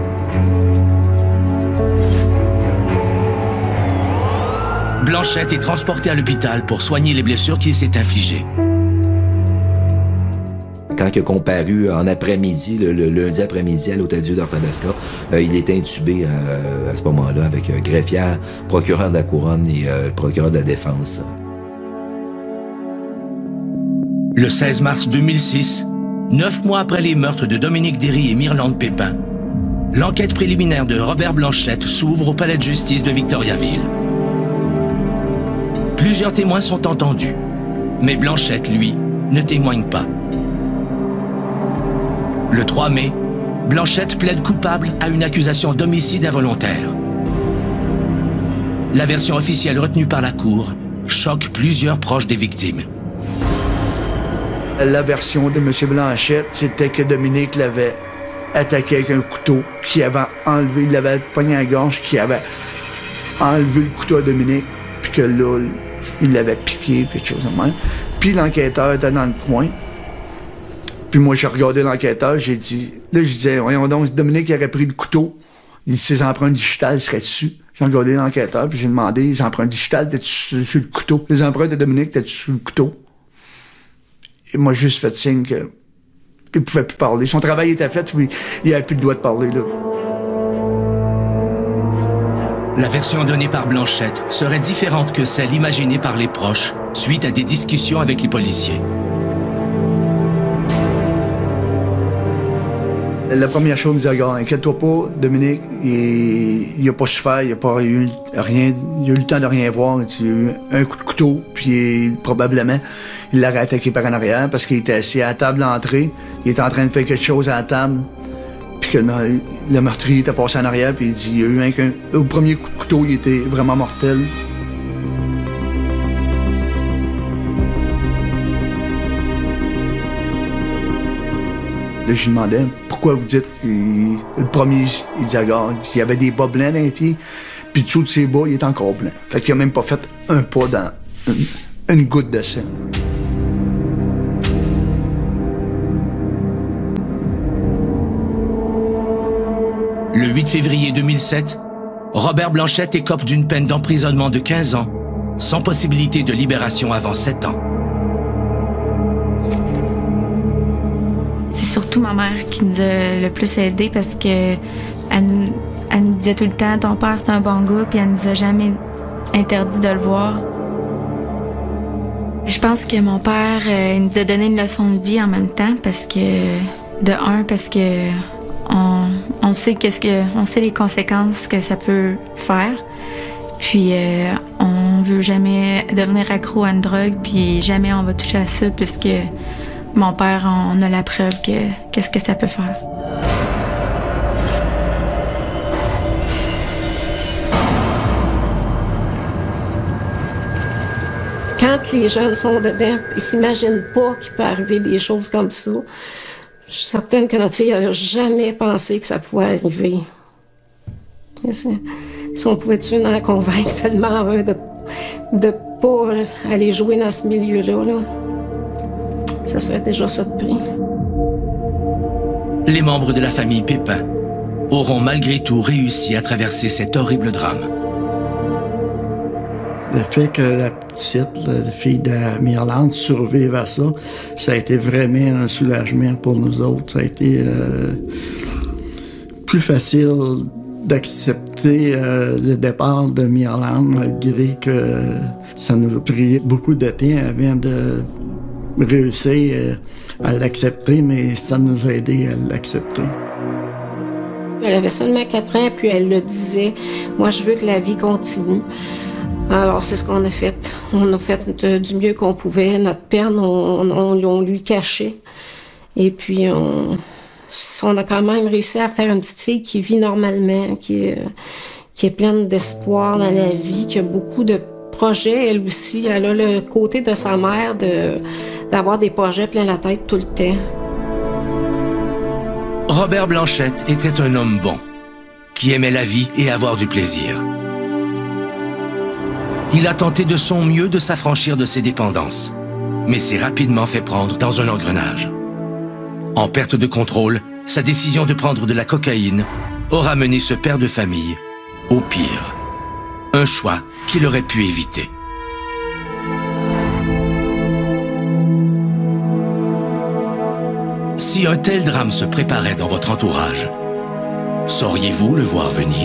Blanchette est transportée à l'hôpital pour soigner les blessures qu'il s'est infligées. Quand il a comparu en après-midi, le lundi après-midi à l'Hôtel-Dieu d'Arthabasca, il était intubé à ce moment-là avec greffière, procureur de la Couronne et procureur de la Défense. Le 16 mars 2006, 9 mois après les meurtres de Dominique Derry et Myrlande Pépin, l'enquête préliminaire de Robert Blanchette s'ouvre au palais de justice de Victoriaville. Plusieurs témoins sont entendus, mais Blanchette, lui, ne témoigne pas. Le 3 mai, Blanchette plaide coupable à une accusation d'homicide involontaire. La version officielle retenue par la Cour choque plusieurs proches des victimes. La version de M. Blanchette, c'était que Dominique l'avait attaqué avec un couteau, qu'il avait enlevé, il l'avait pogné à la gorge, qu'il avait enlevé le couteau à Dominique, puis que là, il l'avait piqué, quelque chose de même. Puis l'enquêteur était dans le coin. Puis moi, j'ai regardé l'enquêteur, j'ai dit... Là, je disais, voyons donc, si Dominique aurait pris le couteau, il dit, ses empreintes digitales seraient dessus. J'ai regardé l'enquêteur, puis j'ai demandé, les empreintes digitales, étaient-tu sur le couteau? Les empreintes de Dominique, étaient-tu sur le couteau? Et moi, j'ai juste fait signe qu'il ne pouvait plus parler. Son travail était fait, puis il n'avait plus le droit de parler, là. La version donnée par Blanchette serait différente que celle imaginée par les proches suite à des discussions avec les policiers. La première chose, il me disait, regarde, inquiète-toi pas, Dominique, il n'a pas souffert, il n'a eu rien, il a eu le temps de rien voir. Il a eu un coup de couteau, puis probablement, il l'aurait attaqué par en arrière parce qu'il était assis à la table d'entrée, il était en train de faire quelque chose à la table, puis que le meurtrier était passé en arrière, puis il dit, il y a eu au premier coup de couteau, il était vraiment mortel. Là, je lui demandais, pourquoi vous dites que le premier, il dit, regarde, il y avait des bas blancs dans les pieds, puis dessous de ses bas, il est encore blanc. Fait qu'il a même pas fait un pas dans une goutte de sang. Le 8 février 2007, Robert Blanchette écope d'une peine d'emprisonnement de 15 ans, sans possibilité de libération avant 7 ans. C'est surtout ma mère qui nous a le plus aidés parce que elle nous disait tout le temps « ton père c'est un bon gars » puis elle nous a jamais interdit de le voir. Je pense que mon père il nous a donné une leçon de vie en même temps parce que, parce que on sait on sait les conséquences que ça peut faire. Puis on veut jamais devenir accro à une drogue puis jamais on va toucher à ça puisque mon père, on a la preuve que qu'est-ce que ça peut faire. Quand les jeunes sont dedans, ils s'imaginent pas qu'il peut arriver des choses comme ça. Je suis certaine que notre fille n'a jamais pensé que ça pouvait arriver. Si on pouvait-tu en convaincre seulement un de pas aller jouer dans ce milieu-là, là, ça serait déjà ça de prix. Les membres de la famille Pépin auront malgré tout réussi à traverser cet horrible drame. Le fait que la petite, la fille de Myrlande, survive à ça, ça a été vraiment un soulagement pour nous autres. Ça a été plus facile d'accepter le départ de Myrlande, malgré que ça nous a pris beaucoup de temps avant de réussir à l'accepter, mais ça nous a aidé à l'accepter. Elle avait seulement 4 ans, puis elle le disait, « Moi, je veux que la vie continue. » Alors, c'est ce qu'on a fait. On a fait du mieux qu'on pouvait. Notre peine, on lui cachait. Et puis, on a quand même réussi à faire une petite fille qui vit normalement, qui est pleine d'espoir dans la vie, qui a beaucoup de projets, elle aussi. Elle a le côté de sa mère d'avoir des projets plein la tête tout le temps. Robert Blanchette était un homme bon, qui aimait la vie et avoir du plaisir. Il a tenté de son mieux de s'affranchir de ses dépendances, mais s'est rapidement fait prendre dans un engrenage. En perte de contrôle, sa décision de prendre de la cocaïne aura mené ce père de famille au pire. Un choix qu'il aurait pu éviter. Si un tel drame se préparait dans votre entourage, sauriez-vous le voir venir ?